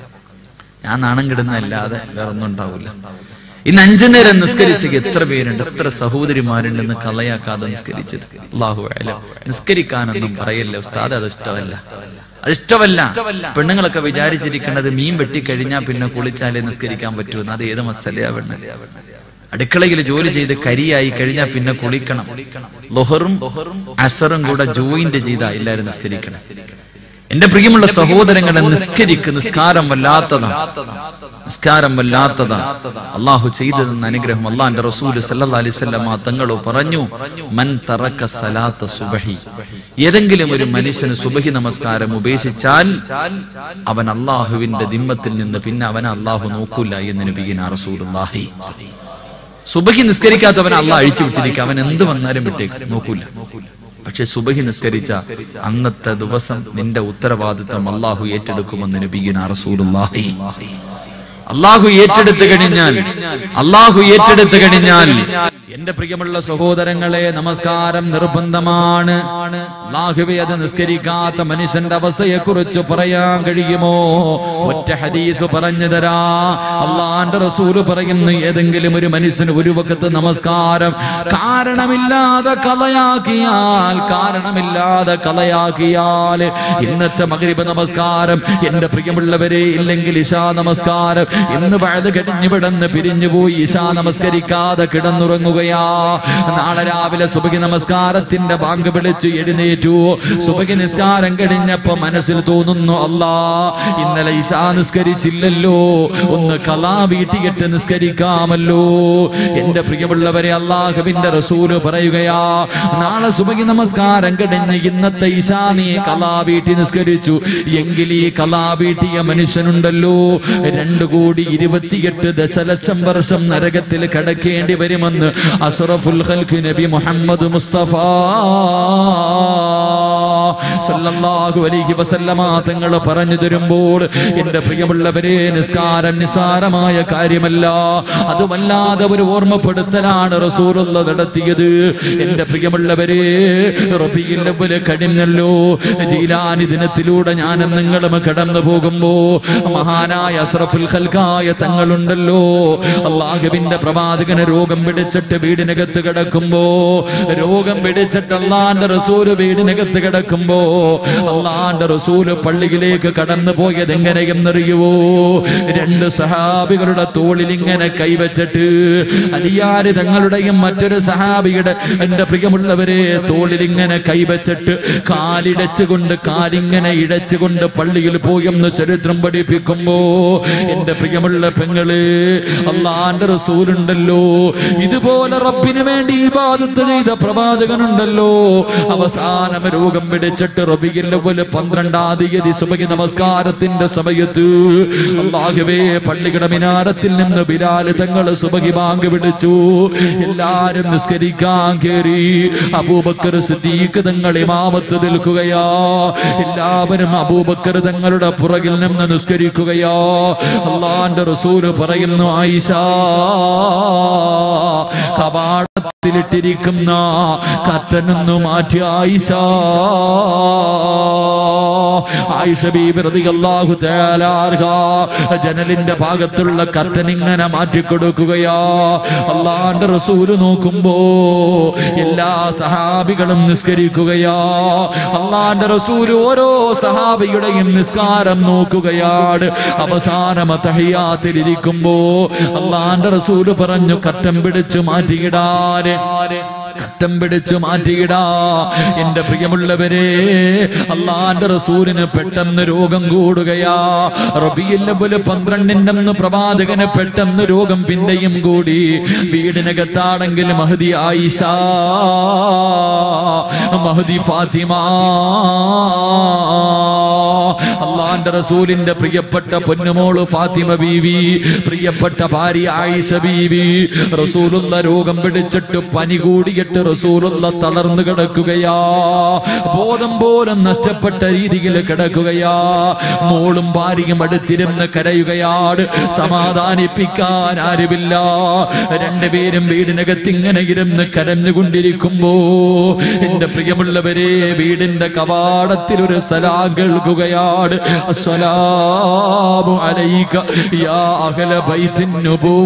ഞാൻ നാണം കെടുന്നല്ലാതെ വേറൊന്നും ഉണ്ടാവില്ല. ഇന്ന് അഞ്ചു നേരം നിസ്കരിച്ച എത്ര പേരുണ്ട്, എത്ര സഹോദരിമാരുണ്ടെന്ന് കളയാക്കാതെ നിസ്കരിച്ചത്. അല്ലാഹു അഅലം. നിസ്കരിക്കാനൊന്നും പറയല്ലേ ഉസ്താദ്, അത് ഇഷ്ടമല്ല, അത് ഇഷ്ടമല്ല. പെണ്ണുങ്ങളൊക്കെ വിചാരിച്ചിരിക്കുന്നത് മീൻ വെട്ടിക്കഴിഞ്ഞാൽ പിന്നെ കുളിച്ചാലേ നിസ്കരിക്കാൻ പറ്റുമെന്ന്. അത് ഏത് മസലയാ പെണ്ണ്? അടുക്കളയിൽ ജോലി ചെയ്ത് കരിയായി കഴിഞ്ഞാൽ പിന്നെ കുളിക്കണം. ളുഹറും അസറും കൂടെ ജോയിന്റ് ചെയ്താ എല്ലാവരും നിസ്കരിക്കണം. എന്റെ പ്രിയമുള്ള സഹോദരങ്ങളെ, നിസ്കരിക്ക് നിസ്കാരം വല്ലാത്തതാണ്, നിസ്കാരം വല്ലാത്തതാണ്. അള്ളാഹു ചെയ്തതെന്ന അനുഗ്രഹം അള്ളാന്റെ റസൂൽ സല്ലല്ലാഹു അലൈഹി വസല്ലം തങ്ങൾ പറഞ്ഞു, മൻ തറക സലാത്ത സുബ്ഹി, ഏതെങ്കിലും ഒരു മനുഷ്യന് സുബ്ഹി നമസ്കാരം ഉപേക്ഷിച്ചാൽ അവൻ അള്ളാഹുവിന്റെ ദിമ്മത്തിൽ നിന്ന് പിന്നെ അവനെ അള്ളാഹു നോക്കൂല എന്ന് നബിയുനാ റസൂലുള്ളാഹി. സുബ്ഹി നിസ്കരിക്കാത്തവൻ അള്ളാഹ് അഴിച്ചു വിട്ടിരിക്കുക, അവൻ എന്ത് വന്നാലും വിട്ടേക്ക് നോക്കൂല. പക്ഷെ സുബ്ഹി നിസ്കരിച്ച അന്നത്തെ ദിവസം നിന്റെ ഉത്തരവാദിത്വം അള്ളാഹു ഏറ്റെടുക്കുമെന്ന് നബിയുനാ റസൂലുള്ളാഹി. അള്ളാഹു ഏറ്റെടുത്തു കഴിഞ്ഞാൽ അള്ളാഹു ഏറ്റെടുത്തു കഴിഞ്ഞാൽ എന്റെ പ്രിയമുള്ള സഹോദരങ്ങളെ, നമസ്കാരം നിർബന്ധമാണ്. അല്ലാഹുവേ, അത് നിസ്കരിക്കാത്ത മനുഷ്യന്റെ അവസ്ഥയെ കുറിച്ച് പറയാൻ കഴിയുമോ? ഒറ്റ ഹദീസ് പറഞ്ഞു തരാ. അള്ളാന്റെ റസൂല് പറയുന്നു, ഏതെങ്കിലും ഒരു മനുഷ്യന് ഒരു വഖത്ത് നമസ്കാരം കാരണമില്ലാതെ കളയാക്കിയാൽ കാരണമില്ലാതെ കളയാക്കിയാൽ ഇന്നത്തെ മഗ്രിബ് നമസ്കാരം എന്റെ പ്രിയമുള്ളവരെ, ഇല്ലെങ്കിൽ ഇശാ നമസ്കാരം ഇന്ന് വഴുത് കഴിഞ്ഞു വിടന്ന് പിരിഞ്ഞുപോയി ഇശാ നമസ്കരിക്കാതെ കിടന്നുറങ്ങുക. നാളെ രാവിലെ സുബ്ഹി നമസ്കാരത്തിന്റെ ബാങ്ക് വിളിച്ചു എഴുന്നേറ്റു. സുബ്ഹി നിസ്കാരം കഴിഞ്ഞപ്പോ മനസ്സിൽ തോന്നുന്നു, അല്ലാ ഇന്നലെ ഇശാ നിസ്കരിച്ചില്ലല്ലോ, ഒന്ന് ഖളാ വീട്ടിയിട്ട് നിസ്കരിക്കാമല്ലോ. എന്റെ പ്രിയമുള്ളവരെ, അല്ലാഹുവിന്റെ റസൂല് പറയുകയാ, നാളെ സുബ്ഹി നമസ്കാരം കഴിഞ്ഞ് ഇന്നത്തെ ഇശാ നീ ഖളാ വീട്ടി നിസ്കരിച്ചു എങ്കിൽ ഈ ഖളാ വീട്ടിയ മനുഷ്യനുണ്ടല്ലോ രണ്ടു കോടി ഇരുപത്തിയെട്ട് ദശലക്ഷം വർഷം നരകത്തിൽ കിടക്കേണ്ടി വരുമെന്ന് അസ്റഫുൽ ഖൽഖ് നബി മുഹമ്മദ് മുസ്തഫ സല്ലല്ലാഹു അലൈഹി വസല്ലമ തങ്ങൾ പറഞ്ഞു തരുമ്പോൾ, എന്റെ പ്രിയമുള്ളവരെ, നിസ്കാരം നിസ്സാരമായ കാര്യമല്ല. അത് വല്ലാതെ ഒരു ഓർമ്മപ്പെടുത്തലാണ് റസൂലുള്ളാഹി നടത്തിയത്. എന്റെ പ്രിയമുള്ളവരെ, റബീഉൽ അവ്വൽ കഴിഞ്ഞല്ലോ, ജീലാനി ദിനത്തിലൂടെ ഞാനും നിങ്ങളും കടന്നു പോകുമ്പോ മഹാനായ അസ്റഫുൽ ഖൽഖായ തങ്ങളുണ്ടല്ലോ, അല്ലാഹുവിന്റെ പ്രവാചകന് രോഗം പിടിച്ചിട്ട് വീടിനകത്ത് കിടക്കുമ്പോ രോഗം പിടിച്ചിട്ട് അല്ലാഹുവിന്റെ റസൂൽ വീടിനകത്ത് കിടക്കുമ്പോ അല്ലാഹുവിന്റെ റസൂൽ പള്ളിയിലേക്ക് കടന്നു പോയത് എങ്ങനെയെന്നറിയുവോ? രണ്ട് സഹാബികളുടെ തോളിൽ ഇങ്ങനെ കൈവച്ചിട്ട്, അലിയാര് തങ്ങളുടെയും മറ്റൊരു സഹാബിയുടെ, എന്റെ പ്രിയമുള്ളവരെ, തോളിൽ ഇങ്ങനെ കൈവച്ചിട്ട് കാലിടച്ചുകൊണ്ട് കാലിങ്ങനെ ഇടച്ചുകൊണ്ട് പള്ളിയിൽ പോയെന്ന് ചരിത്രം പഠിപ്പിക്കുമ്പോ, എന്റെ പ്രിയമുള്ള പെങ്ങള്, അല്ലാഹുവിന്റെ റസൂലുണ്ടല്ലോ, ഇതുപോലെ റബ്ബിന് വേണ്ടി ഇബാദത്ത് ചെയ്ത പ്രവാചകനുണ്ടല്ലോ, അവസാനം രോഗം പിടിച്ചിട്ട് റബീഉൽ അവ്വൽ പന്ത്രണ്ടാം തീയതി സുബ്ഹി നമസ്കാരത്തിന്റെ സമയത്ത് അല്ലാഹുവേ, പള്ളിയുടെ മിനാരത്തിൽ നിന്ന് ബിലാൽ തങ്ങൾ സുബ്ഹി ബാങ്ക് വിളിച്ചു. എല്ലാരും നിസ്കരിക്കാൻ കേറി. അബൂബക്കർ സിദ്ദീഖ് തങ്ങൾ ഇമാമത്ത് നിൽക്കുകയാ. എല്ലാവരും അബൂബക്കർ തങ്ങളുടെ പുറകിൽ നിന്ന് നിസ്കരിക്കുകയാ. അല്ലാഹുവിന്റെ റസൂൽ പറയുന്നു, ആയിഷ, കവാടത്തിലിട്ടിരിക്കുന്ന കർട്ടനൊന്നു മാറ്റി ആയിഷ. ആയിഷ ബീബി റളിയല്ലാഹു തആല അൻഹാ ജനലിന്റെ ഭാഗത്തുള്ള കർട്ടൻ ഇങ്ങനെ മാറ്റിക്കൊടുക്കുകയാ. അല്ലാഹുവിന്റെ റസൂല് നോക്കുമ്പോ എല്ലാ സഹാബികളും നിസ്കരിക്കുകയാ. അല്ലാഹുവിന്റെ റസൂല് ഓരോ സഹാബിയുടെയും നിസ്കാരം നോക്കുകയാണ്. അവസാനം തഹിയ്യാത്തിൽ ഇരിക്കുമ്പോ അല്ലാഹുവിന്റെ റസൂല് പറഞ്ഞു, കർട്ടൻ പിടിച്ചു മാറ്റിയിടാൻ, കട്ടം പിടിച്ചു മാറ്റിയിടാ. എന്റെ പ്രിയമുള്ളവരെ, അല്ലാഹുവിന്റെ റസൂലിന് പെട്ടെന്ന് രോഗം കൂടുകയാ. റബീഉൽ അവ്വൽ പന്ത്രണ്ടിന്റെ പ്രവാചകന് പെട്ടെന്ന് രോഗം പിന്നെയും കൂടി. വീടിനകത്താണെങ്കിൽ മഹദി ആയിഷ, മഹദി ഫാത്തിമ, അല്ലാഹുവിന്റെ റസൂലിന്റെ പ്രിയപ്പെട്ട പൊന്നുമോള് ഫാത്തിമ ബീവി, പ്രിയപ്പെട്ട ഭാര്യ ആയിഷ ബീവി. റസൂലുള്ളാഹി രോഗം പിടിച്ചിട്ട് പനി കൂടിയിട്ട് റസൂലുള്ളാഹി തളർന്നു കിടക്കുകയാ. ബോധം പോലും നഷ്ടപ്പെട്ട രീതിയിൽ കിടക്കുകയാ. മോളും ഭാര്യയും അടുത്തിരുന്ന് കരയുകയാണ്. സമാധാനിപ്പിക്കാൻ ആരുമില്ല. രണ്ടുപേരും വീടിനകത്ത് ഇങ്ങനെ ഇരുന്ന് കരഞ്ഞുകൊണ്ടിരിക്കുമ്പോ, എന്റെ പ്രിയമുള്ളവരെ, വീടിന്റെ കവാടത്തിൽ ഒരു സലാം കേൾക്കുകയാണ്. അസ്സലാമു അലൈക യാ അഹ്ല ബൈത്തിൻ നുബുവ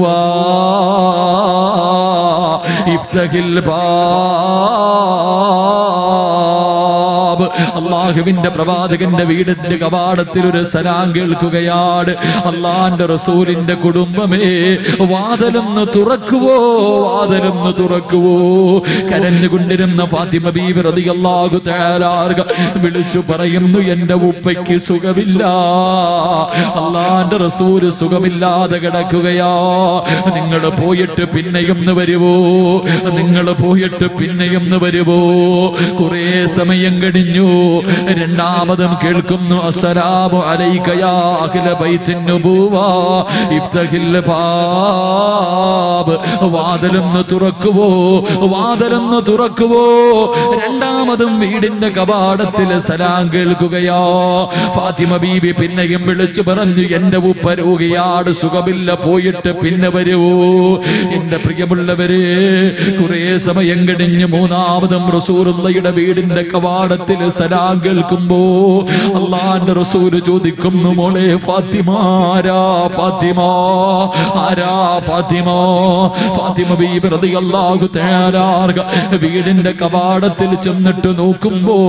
ഇഫ്തഹിൽ ബാബ്. ബാബ്. അള്ളാഹുവിന്റെ പ്രവാചകന്റെ വീടിന്റെ കവാടത്തിൽ ഒരു സലാം കേൾക്കുകയാണ്. അള്ളാന്റെ റസൂലിന്റെ കുടുംബമേ, വാതിലൊന്ന് തുറക്കുവോ, വാതിലൊന്ന് തുറക്കുവോ. കരഞ്ഞുകൊണ്ടിരുന്ന ഫാത്തിമ ബീവി റളിയല്ലാഹു തആല വിളിച്ചു പറയുന്നു, എന്റെ ഉപ്പയ്ക്ക് സുഖമില്ല, അള്ളാന്റെ റസൂല് സുഖമില്ലാതെ കിടക്കുകയാ. നിങ്ങൾ പോയിട്ട് പിന്നെയൊന്ന് വരുവോ, നിങ്ങൾ പോയിട്ട് പിന്നെയൊന്ന് വരുവോ. കുറെ സമയം കഴിഞ്ഞു. രണ്ടാമതും കേൾക്കുന്നു, അസ്സലാമു അലൈക യാ അഹ്ല ബൈത്തിൻ നുബുവ ഇഫ്തഹിൽ ബാബ്. വാതിലൊന്ന് തുറക്കുവോ, വാതിലൊന്ന് തുറക്കുവോ. രണ്ടാമതും വീടിന്റെ കവാടത്തിൽ സലാം കേൾക്കുകയാ. ഫാത്തിമ ബീബി പിന്നെയും വിളിച്ചു പറഞ്ഞു, എന്റെ ഉപ്പ രോഗിയാട്, സുഖമില്ല, പോയിട്ട് പിന്നെ വരുവോ. എന്റെ പ്രിയമുള്ളവരെ, കുറെ സമയം കഴിഞ്ഞ് മൂന്നാമതും റസൂലുള്ളാഹിയുടെ വീടിന്റെ കവാടത്തിൽ സലാം കേൾക്കുമ്പോ അള്ളാന്റെ റസൂല് ചോദിക്കുന്നു, മോളെ ഫാത്തിമ, ആരാ ഫാത്തിമ, ആരാ ഫാത്തിമ. ഫാത്തിമ ബീബി റളിയല്ലാഹു തആല വീടിന്റെ കവാടത്തിൽ ചെന്നിട്ട് നോക്കുമ്പോ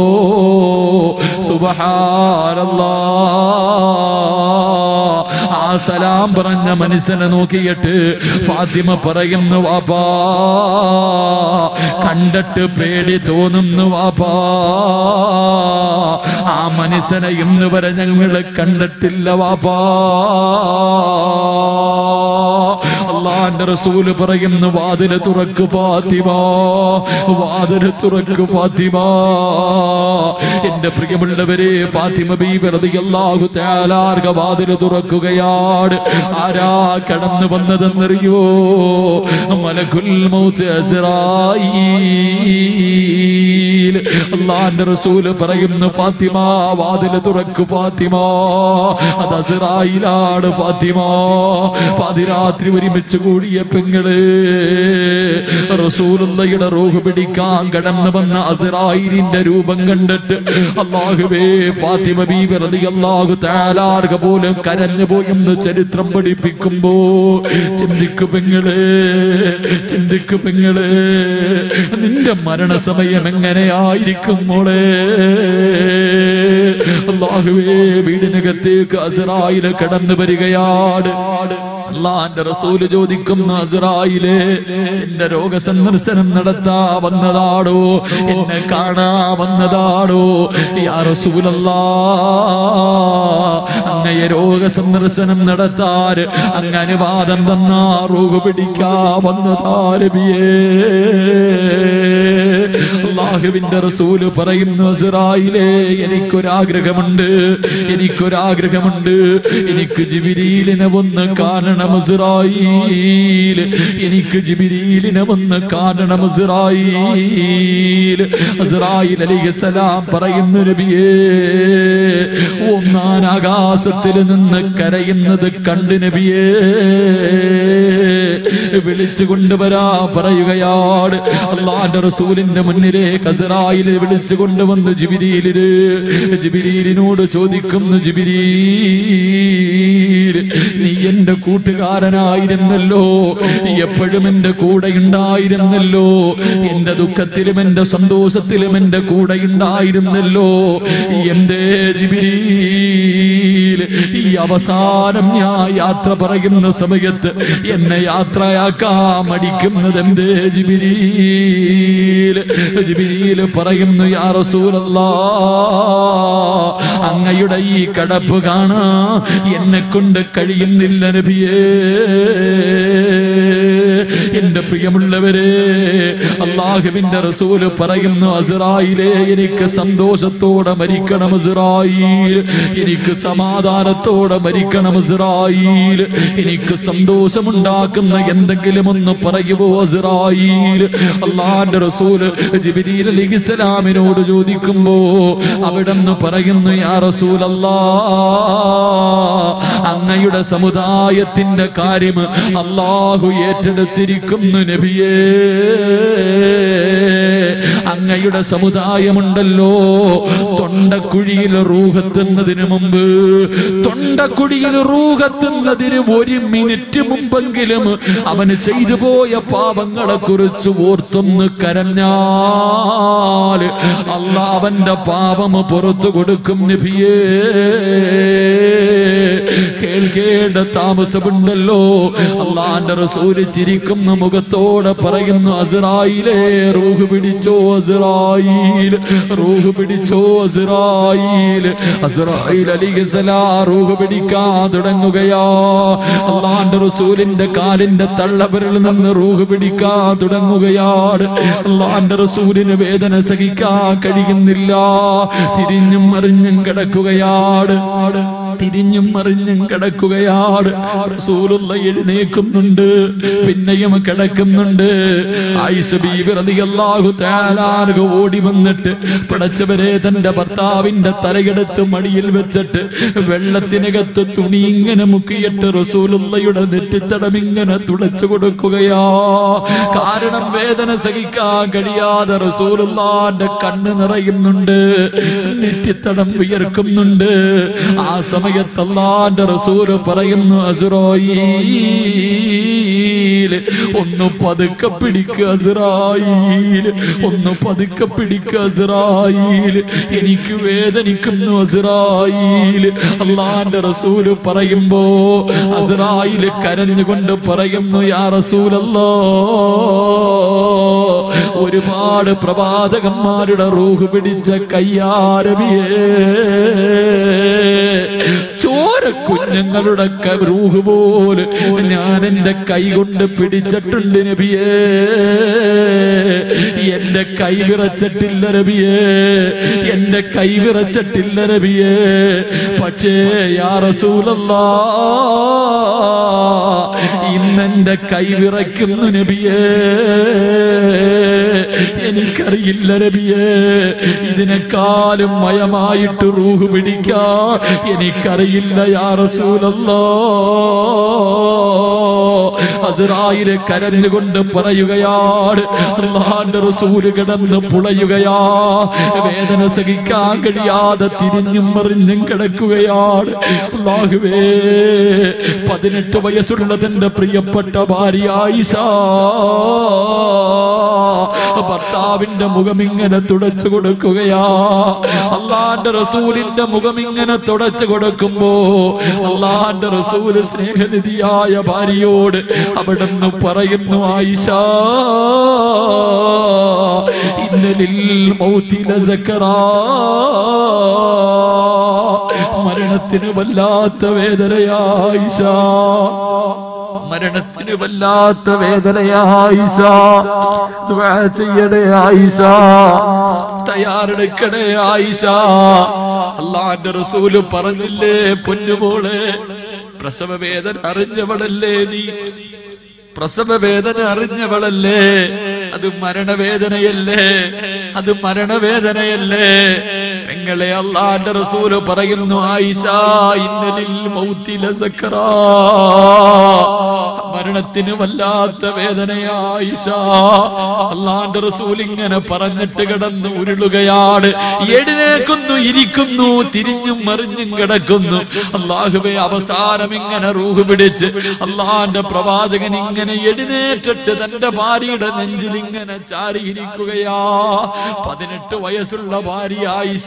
സുബ്ഹാനല്ലാഹ്, ആ സലാം പറഞ്ഞ മനുഷ്യനെ നോക്കിയിട്ട് ഫാത്തിമ പറയുന്നു, വാപ്പാ കണ്ടിട്ട് പേടി തോന്നുന്നു വാപ്പാ, ആ മനുഷ്യനെ ഇന്ന് വരെ ഞങ്ങള് കണ്ടിട്ടില്ല വാപ്പാ. അള്ളാന്റെ റസൂല് പറയുന്നു, വാതില് തുറക്ക് ഫാത്തിമ, വാതില് തുറക്ക് ഫാത്തിമ. എന്റെ പ്രിയമുള്ളവരെ, ഫാത്തിമ ബീബി റളിയല്ലാഹു തആല വാതില് തുറക്കുകയാണ്. ആരാ കടന്നു വന്നതെന്നറിയോ? മലക്കുൽ മൗത്ത് അസ്റായീൽ. അള്ളാന്റെ റസൂല് പറയുന്നു, ഫാത്തിമ വാതില് തുറക്ക് ഫാത്തിമ, അത് അസ്റായീലാണ് ഫാത്തിമ. പാതിരാത്രി ഒരുമിച്ച് കൂടിയ പെങ്ങള് റസൂലുള്ളാഹിയുടെ റൂഹ് പിടിക്കാൻ കടന്നു വന്ന അസ്റായീലിന്റെ രൂപം കണ്ടിട്ട് അല്ലാഹുവേ, ഫാത്തിമ ബീബി റളിയല്ലാഹു തആല പോലും കരഞ്ഞു പോയെന്ന് ചരിത്രം പഠിപ്പിക്കുമ്പോ ചിന്തിക്കു പെങ്ങളെ, ചിന്തിക്കു പെങ്ങളെ, നിന്റെ മരണസമയം എങ്ങനെയായിരിക്കും മോളെ. അല്ലാഹുവേ, വീടിനകത്തേക്ക് അസ്റായീൽ കടന്നു വരികയാണ്. അള്ളാന്റെ റസൂല് ചോദിക്കുന്നു, അസ്റായീലേ, എന്റെ രോഗസന്ദർശനം നടത്താ വന്നതാടോ, എന്നെ കാണാ വന്നതാടോ? യാ റസൂലല്ലാഹ്, അങ്ങയെ രോഗസന്ദർശനം നടത്താൻ അങ്ങ് അനുവാദം തന്നാ റൂഹ് പിടിക്കാ വന്നതാ നബിയേ. അല്ലാഹുവിന്റെ റസൂല് പറയുന്നു, അസ്റായീലേ, എനിക്കൊരാഗ്രഹമുണ്ട്, എനിക്കൊരാഗ്രഹമുണ്ട്, എനിക്ക് ജിബ്രീലിനെ ഒന്ന് കാണണം അസ്റായീൽ, എനിക്ക് ജിബ്രീലിനെ ഒന്ന് കാണണം അസ്റായീൽ. അസ്റായീൽ അലൈഹിസ്സലാം പറയുന്നു, നബിയേ, ഒന്നാം ആകാശത്തിൽ നിന്ന് കരയുന്നത് കണ്ട് നബിയേ വിളിച്ചു കൊണ്ടുവരാ പറയുകയാണ്. അള്ളാന്റെ റസൂലിന്റെ മുന്നിലേക്ക് അസ്റായീൽ വിളിച്ചു കൊണ്ടുവന്ന് ജിബ്രീലിന് ജിബ്രീലിനോട് ചോദിക്കുന്നു, ജിബ്രീൽ, നീ എന്റെ കൂട്ടുകാരനായിരുന്നല്ലോ, എപ്പോഴും എന്റെ കൂടെ ഉണ്ടായിരുന്നല്ലോ, എന്റെ ദുഃഖത്തിലും എന്റെ സന്തോഷത്തിലും എന്റെ കൂടെ ഉണ്ടായിരുന്നല്ലോ, എന്തേ ജിബ്രീൽ ഈ അവസാനം ഞാൻ യാത്ര പറയുന്ന സമയത്ത് എന്നെ യാത്രയാക്കാൻ മടിക്കുന്നത് എന്തേ ജിബ്രീൽ? ജിബ്രീൽ പറയുന്നു, യാ റസൂലല്ലാഹ്, അങ്ങയുടെ ഈ കടപ്പ് കാണാ എന്നെ കൊണ്ട് കഴിയുന്നില്ല നബിയേ. എന്റെ പ്രിയമുള്ളവരെ, അല്ലാഹുവിന്റെ റസൂല് പറയുന്നു, അസ്റായീലേ, എനിക്ക് സന്തോഷത്തോടെ മരിക്കണം അസ്റായീൽ, എനിക്ക് സമാധാനത്തോടെ മരിക്കണം അസ്റായീൽ, എനിക്ക് സന്തോഷമുണ്ടാക്കുന്ന എന്തെങ്കിലും ഒന്ന് പറയുവോ അസ്റായീൽ? അല്ലാഹുവിന്റെ റസൂല് ജിബ്രീൽ അലൈഹിസ്സലാമിനോട് ചോദിക്കുമ്പോ അവിടെന്ന് പറയുന്നു, യാ റസൂലല്ലാഹ്, അങ്ങയുടെ സമുദായത്തിന്റെ കാര്യം അല്ലാഹു ഏറ്റെടുത്തിരിക്കുന്നു നബിയേ. അങ്ങയുടെ സമുദായമുണ്ടല്ലോ, തൊണ്ടക്കുഴിയിൽ റൂഹെത്തുന്നതിന് മുമ്പ്, തൊണ്ടക്കുഴിയിൽ റൂഹെത്തുന്നതിന് ഒരു മിനിറ്റ് മുമ്പെങ്കിലും അവന് ചെയ്തു പോയ പാപങ്ങളെ കുറിച്ച് ഓർത്തൊന്ന് കരഞ്ഞാൽ അല്ലാഹ് അവന്റെ പാപം പുറത്തു കൊടുക്കും. നബിയേ, കേൾക്കേണ്ട താമസമുണ്ടല്ലോ. അല്ലാഹുവിന്റെ റസൂല് ചിരിക്കുന്ന മുഖത്തോടെ പറയുന്നു, അസ്റായീലേ റൂഹ് പിടിച്ചോ, അസ്റായീൽ റൂഹ് പിടിച്ചോ, അസ്റായീൽ. അസ്റായീൽ അലൈഹിസ്സലാം റൂഹ് പിടിക്കാൻ തുടങ്ങുകയാ. അല്ലാഹുവിന്റെ റസൂലിന്റെ കാലിന്റെ തള്ളവിരൽ നിന്ന് റൂഹ് പിടിക്കാൻ തുടങ്ങുകയാണ്. അല്ലാഹുവിന്റെ റസൂലിന് വേദന സഹിക്കാൻ കഴിയുന്നില്ല. തിരിഞ്ഞും മറിഞ്ഞും കിടക്കുകയാണ്, തിരിഞ്ഞും മറിഞ്ഞും കിടക്കുകയാണ്. റസൂലുള്ള എഴുന്നേൽക്കുന്നുണ്ട്, പിന്നെയും കിടക്കുന്നുണ്ട്. ആയിഷ ബീവി റളിയല്ലാഹു തആല അൻഹ ഓടി വന്നിട്ട് പടച്ചവരെ തന്റെ ഭർത്താവിന്റെ തലയെടുത്ത് മടിയിൽ വെച്ചിട്ട് വെള്ളത്തിനകത്ത് തുണി ഇങ്ങനെ മുക്കിയിട്ട് റസൂലുള്ളയുടെ നെറ്റിത്തടം ഇങ്ങനെ തുടച്ചു കൊടുക്കുകയാ. കാരണം വേദന സഹിക്കാൻ കഴിയാതെ റസൂലുള്ളാന്റെ കണ്ണ് നിറയുന്നുണ്ട്, നെറ്റിത്തടം വിയർക്കുന്നുണ്ട്. ആ സമയത്ത് അല്ലാഹുവിന്റെ റസൂൽ പറയുന്നു, അസ്റായീൽ ഒന്ന് പതുക്കെ പിടിക്കുക, അസ്റായീൽ ഒന്ന് പതുക്കെ പിടിക്കുക, അസ്റായീൽ എനിക്ക് വേദനിക്കുന്നു, അസ്റായീൽ. അല്ലാഹുവിന്റെ റസൂൽ പറയുമ്പോ അസ്റായീൽ കരഞ്ഞുകൊണ്ട് പറയുന്നു, യാ റസൂലല്ലാഹ്, ഒരുപാട് പ്രവാചകന്മാരുടെ റൂഹ് പിടിച്ച കയ്യാരബിയേ, ചോര കുഞ്ഞുങ്ങളുടെ റൂഹ് പോലെ ഞാൻ എന്റെ കൈ കൊണ്ട് പിടിച്ചിട്ടുണ്ട് നബിയേ. എന്റെ കൈ വിറച്ചിട്ടില്ല നബിയേ, എന്റെ കൈ വിറച്ചിട്ടില്ല നബിയേ. പക്ഷേ യാ റസൂലല്ലാഹ്, ഇന്നെന്റെ കൈ വിറയ്ക്കുന്നു നബിയേ. എനിക്കറിയില്ല നബിയേ, ഇതിനെക്കാളും മയമായിട്ട് റൂഹ് പിടിക്കാൻ എനിക്കറിയില്ല യാ റസൂലല്ലാഹ്. അസ്റായീൽ കരഞ്ഞുകൊണ്ട് പറയുകയാണ്. അല്ലാഹുവിന്റെ റസൂല് കിടന്ന് പുളയുകയാ, വേദന സഹിക്കാൻ കഴിയാതെ തിരിഞ്ഞും മറിഞ്ഞും കിടക്കുകയാണ്. അല്ലാഹുവേ, പതിനെട്ട് വയസ്സുള്ള തന്റെ പ്രിയപ്പെട്ട ഭാര്യ ആയിഷ ഭർത്താവിന്റെ മുഖം ഇങ്ങനെ തുടച്ചു കൊടുക്കുകയാ. അല്ലാഹുവിന്റെ റസൂലിന്റെ മുഖം ഇങ്ങനെ തുടച്ചു കൊടുക്കുമ്പോ അല്ലാഹുവിന്റെ റസൂല് സ്നേഹനിധിയായ ഭാര്യയോട് അവിടുന്ന് പറയുന്നു, ആയിഷ, ഇന്നലിൽ മൗതി ലസക്കറാ, മരണത്തിന് വല്ലാത്ത വേദനയാ ആയിഷ, മരണത്തിന് വല്ലാത്ത വേദനയാ ആയിഷ. ദുആ ചെയ്യണേ ആയിഷ, തയ്യാറെടുക്കണേ ആയിഷ. അല്ലാഹുവിന്റെ റസൂല് പറഞ്ഞില്ലേ, പൊന്നുമോളെ, പ്രസവ വേദന അറിഞ്ഞവളല്ലേ നീ, പ്രസവ വേദന അറിഞ്ഞവളല്ലേ, അത് മരണവേദനയല്ലേ, അത് മരണവേദനയല്ലേ. പെങ്ങളെ, അല്ലാഹുവിന്റെ റസൂല് പറയുന്നു, ആയിഷ, ഇന്നലിൽ മൗതി ലസക്കറാ, മരണത്തിന് വല്ലാത്ത വേദനയാ ആയിഷ. അല്ലാഹുവിന്റെ റസൂൽ ഇങ്ങനെ പറഞ്ഞിട്ട് കിടന്ന് ഉരുളുകയാണ്. എഴുന്നേൽക്കുന്നു, ഇരിക്കുന്നു, തിരിഞ്ഞും മറിഞ്ഞും കിടക്കുന്നു. അല്ലാഹുവേ, അവസാനം ഇങ്ങനെ റൂഹ് പിടിച്ച് അല്ലാഹുവിന്റെ പ്രവാചകൻ ഇങ്ങനെ എഴുന്നേറ്റിട്ട് തന്റെ ഭാര്യയുടെ നെഞ്ചിൽ ഇങ്ങനെ ചാരിയിരിക്കുകയാ. പതിനെട്ട് വയസ്സുള്ള ഭാര്യ ആയിഷ,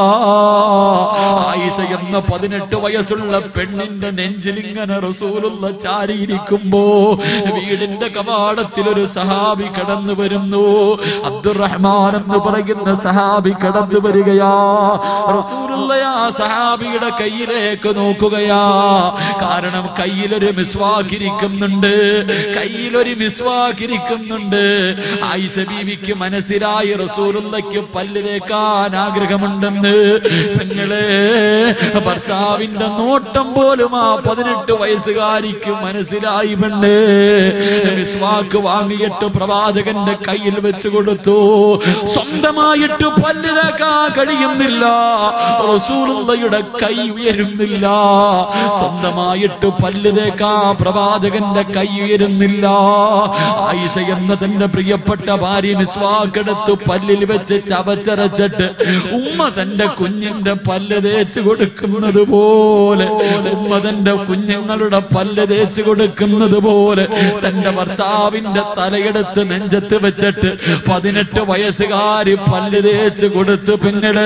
ആയിഷ എന്ന പതിനെട്ട് വയസ്സുള്ള പെണ്ണിന്റെ നെഞ്ചിൽ ഇങ്ങനെ റസൂലുള്ള ചാരിയിരിക്കുമ്പോ വീടിന്റെ കവാടത്തിൽ ഒരു സഹാബി കടന്നു വരുന്നു. അബ്ദുറഹ്മാൻ എന്ന് പറയുന്ന സഹാബി കടന്നു വരികയാ. റസൂലുള്ള ആ സഹാബിയുടെ കയ്യിലേക്ക് നോക്കുകയാ. കാരണം കയ്യിലൊരു മിസ്വാക്ക് ഇരിക്കുന്നുണ്ട്, കയ്യിലൊരു മിസ്വാക്ക് ഇരിക്കുന്നുണ്ട്. ആയിഷ ബീവിക്ക് മനസ്സിലായി റസൂലുള്ളാഹിക്ക് പല്ല് തേക്കാൻ ആഗ്രഹമുണ്ടെന്ന്. പെങ്ങളെ, ഭർത്താവിന്റെ നോട്ടം പോലും ആ പതിനെട്ട് വയസ്സുകാരിക്ക് മനസ്സിലായി. പെണ്ണ് മിസ്വാക്ക് വാങ്ങിയിട്ട് പ്രവാചകന്റെ കയ്യിൽ വെച്ച് കൊടുത്തു. സ്വന്തമായിട്ട് പല്ല് തേക്കാൻ കഴിയുന്നില്ല, റസൂലുള്ളാഹിയുടെ കൈ ഉയരുന്നില്ല. സ്വന്തമായിട്ട് പല്ല് തേക്കാൻ പ്രവാചകന്റെ കൈ ഉയരുന്നില്ല. ആയിഷ എന്ന തന്റെ പ്രിയ പ്രിയപ്പെട്ട ഭാര്യ മിസ്വാക്കെടുത്ത് പല്ലിൽ വെച്ച് ചവച്ചരച്ചിട്ട് ഉമ്മ തന്റെ കുഞ്ഞിന്റെ പല്ല് തേച്ച് കൊടുക്കുന്നത് പോലെ ഉമ്മ തന്റെ കുഞ്ഞുങ്ങളുടെ പല്ല് തേച്ച് കൊടുക്കുന്നത് പോലെ തന്റെ ഭർത്താവിന്റെ തലയെടുത്ത് നെഞ്ചത്ത് വെച്ചിട്ട് പതിനെട്ട് വയസ്സുകാരി പല്ല് തേച്ച് കൊടുത്ത് പിന്നീട്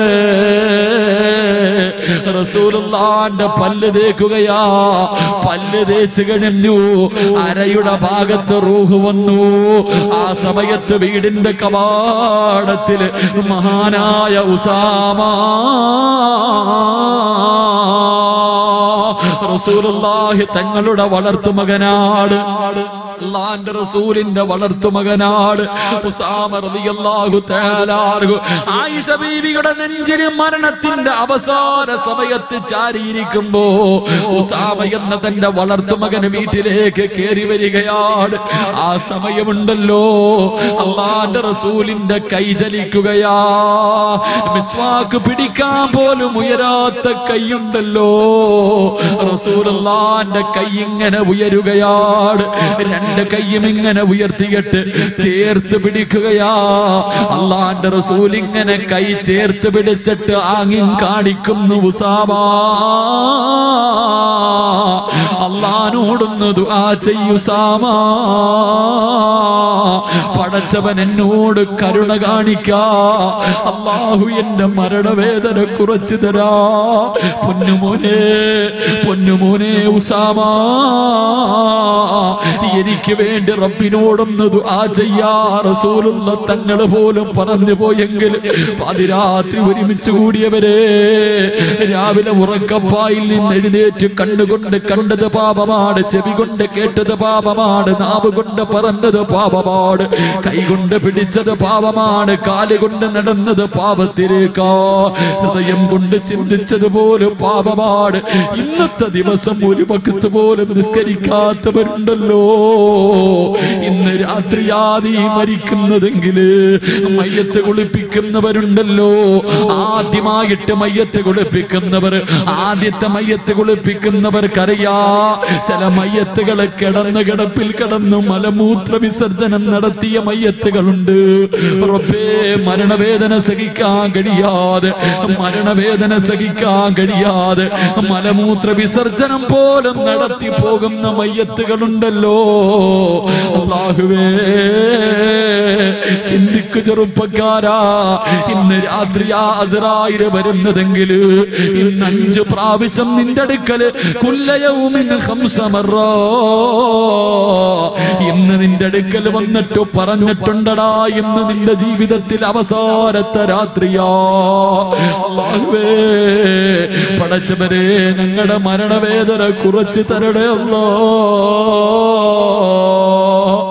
റസൂലുള്ളാന്റെ പല്ല് തേക്കുകയാ. പല്ല് തേച്ച് കഴിഞ്ഞു, അരയുടെ ഭാഗത്ത് റൂഹ് വന്നു. ആ സമയത്ത് വീടിന്റെ കവാടത്തില് മഹാനായ ഉസാമ റസൂലുള്ളാഹി തങ്ങളുടെ വളർത്തുമകനാണ്, അല്ലാഹുവിന്റെ റസൂലിന്റെ വളർത്തുമകനാണ് ഉസാമ റളിയല്ലാഹു തആല അൻഹു. ആയിഷ ബീവിയുടെ നെഞ്ചിന് മരണത്തിന്റെ അവസാന സമയത്ത് ചാരിയിരിക്കുമ്പോ ഉസാമ എന്ന തന്റെ വളർത്തുമകൻ വീട്ടിലേക്ക് കയറി വരികയാണ്. ആ സമയമുണ്ടല്ലോ അല്ലാഹുവിന്റെ റസൂലിന്റെ കൈ ചലിക്കുകയാ. മിസ്വാക്ക് പിടിക്കാൻ പോലും ഉയരാത്ത കൈയുണ്ടല്ലോ, റസൂലുള്ളാഹിന്റെ കൈ ഇങ്ങനെ ഉയരുകയാണ്. രണ്ട് കൈയും ഇങ്ങനെ ഉയർത്തിയിട്ട് ചേർത്ത് പിടിക്കുകയാ. അല്ലാഹുവിന്റെ റസൂൽ ഇങ്ങനെ കൈ ചേർത്ത് പിടിച്ചിട്ട് ആംഗ്യം കാണിക്കുന്നു. ഉസാമ അല്ലാഹുവോടൊന്ന് ദുആ ചെയ്യൂ ഉസാമ, പടച്ചവൻ എന്നോട് കരുണ കാണിക്കാ, അല്ലാഹു എന്റെ മരണവേദന കുറച്ചു തരാ. പൊന്നുമോനെ പൊന്നുമോനെ ഉസാമ, എനിക്ക് വേണ്ടി റബ്ബിനോടൊന്ന് ദുആ ചെയ്യാ. റസൂലുള്ള തങ്ങൾ പോലും പറഞ്ഞു പോയെങ്കിൽ പാതിരാത്രി ഒരുമിച്ച് കൂടിയവരെ രാവിലെ ഉറക്കപ്പായിൽ നിന്ന് എഴുന്നേറ്റ് കണ്ണുകൊണ്ട് കണ്ടത് പാപമാണ്, ചെവി കൊണ്ട് കേട്ടത് പാപമാണ്, നാവ് കൊണ്ട് പറഞ്ഞത് പാപമാണ്, കൈകൊണ്ട് പിടിച്ചത് പാപമാണ്, കാലുകൊണ്ട് നടന്നത് പാപത്തിലേക്കാ, ഹൃദയം കൊണ്ട് ചിന്തിച്ചത് പോലും പാപമാണ്. ഇന്നത്തെ ദിവസം ഒരു വഖത്ത് പോലും നിസ്കരിക്കാത്തവരുണ്ടല്ലോ. ഇന്ന് രാത്രിയാദി മരിക്കുന്നതെങ്കില് മയ്യത്ത് കുളിപ്പിക്കുന്നവരുണ്ടല്ലോ. ആദ്യമായിട്ട് മയ്യത്ത് കുളിപ്പിക്കുന്നവർ, ആദ്യത്തെ മയ്യത്ത് കുളിപ്പിക്കുന്നവർക്കറിയാ ചില മയ്യത്തുകളെ കിടന്ന് കിടപ്പിൽ കിടന്നു മലമൂത്ര വിസർജനം നടത്തിയ മയ്യത്തുകളുണ്ട്. റബ്ബേ, മരണവേദന സഹിക്കാൻ കഴിയാതെ മരണവേദന സഹിക്കാൻ കഴിയാതെ മലമൂത്ര വിസർജനം പോലും നടത്തി പോകുന്ന മയ്യത്തുകളുണ്ടല്ലോ. അല്ലാഹുവേ, ചിന്തിക്കു ചെറുപ്പക്കാരാ, ഇന്ന് രാത്രി അസ്റായിൽ വരുന്നതെങ്കിൽ ഇന്ന് അഞ്ചു പ്രാവശ്യം നിന്റെ അടുക്കല് കുല്ലയൗമിൻ ഖംസ മറ ഇന്ന് നിന്റെ അടുക്കൽ വന്നിട്ട് പറഞ്ഞിട്ടുണ്ടടാ, ഇന്ന് നിന്റെ ജീവിതത്തിൽ അവസാനത്തെ രാത്രിയാ. അല്ലാഹുവേ, പടച്ചവരെ, ഞങ്ങളുടെ മരണവേദന കുറച്ച് തരണേ അല്ലാഹ്.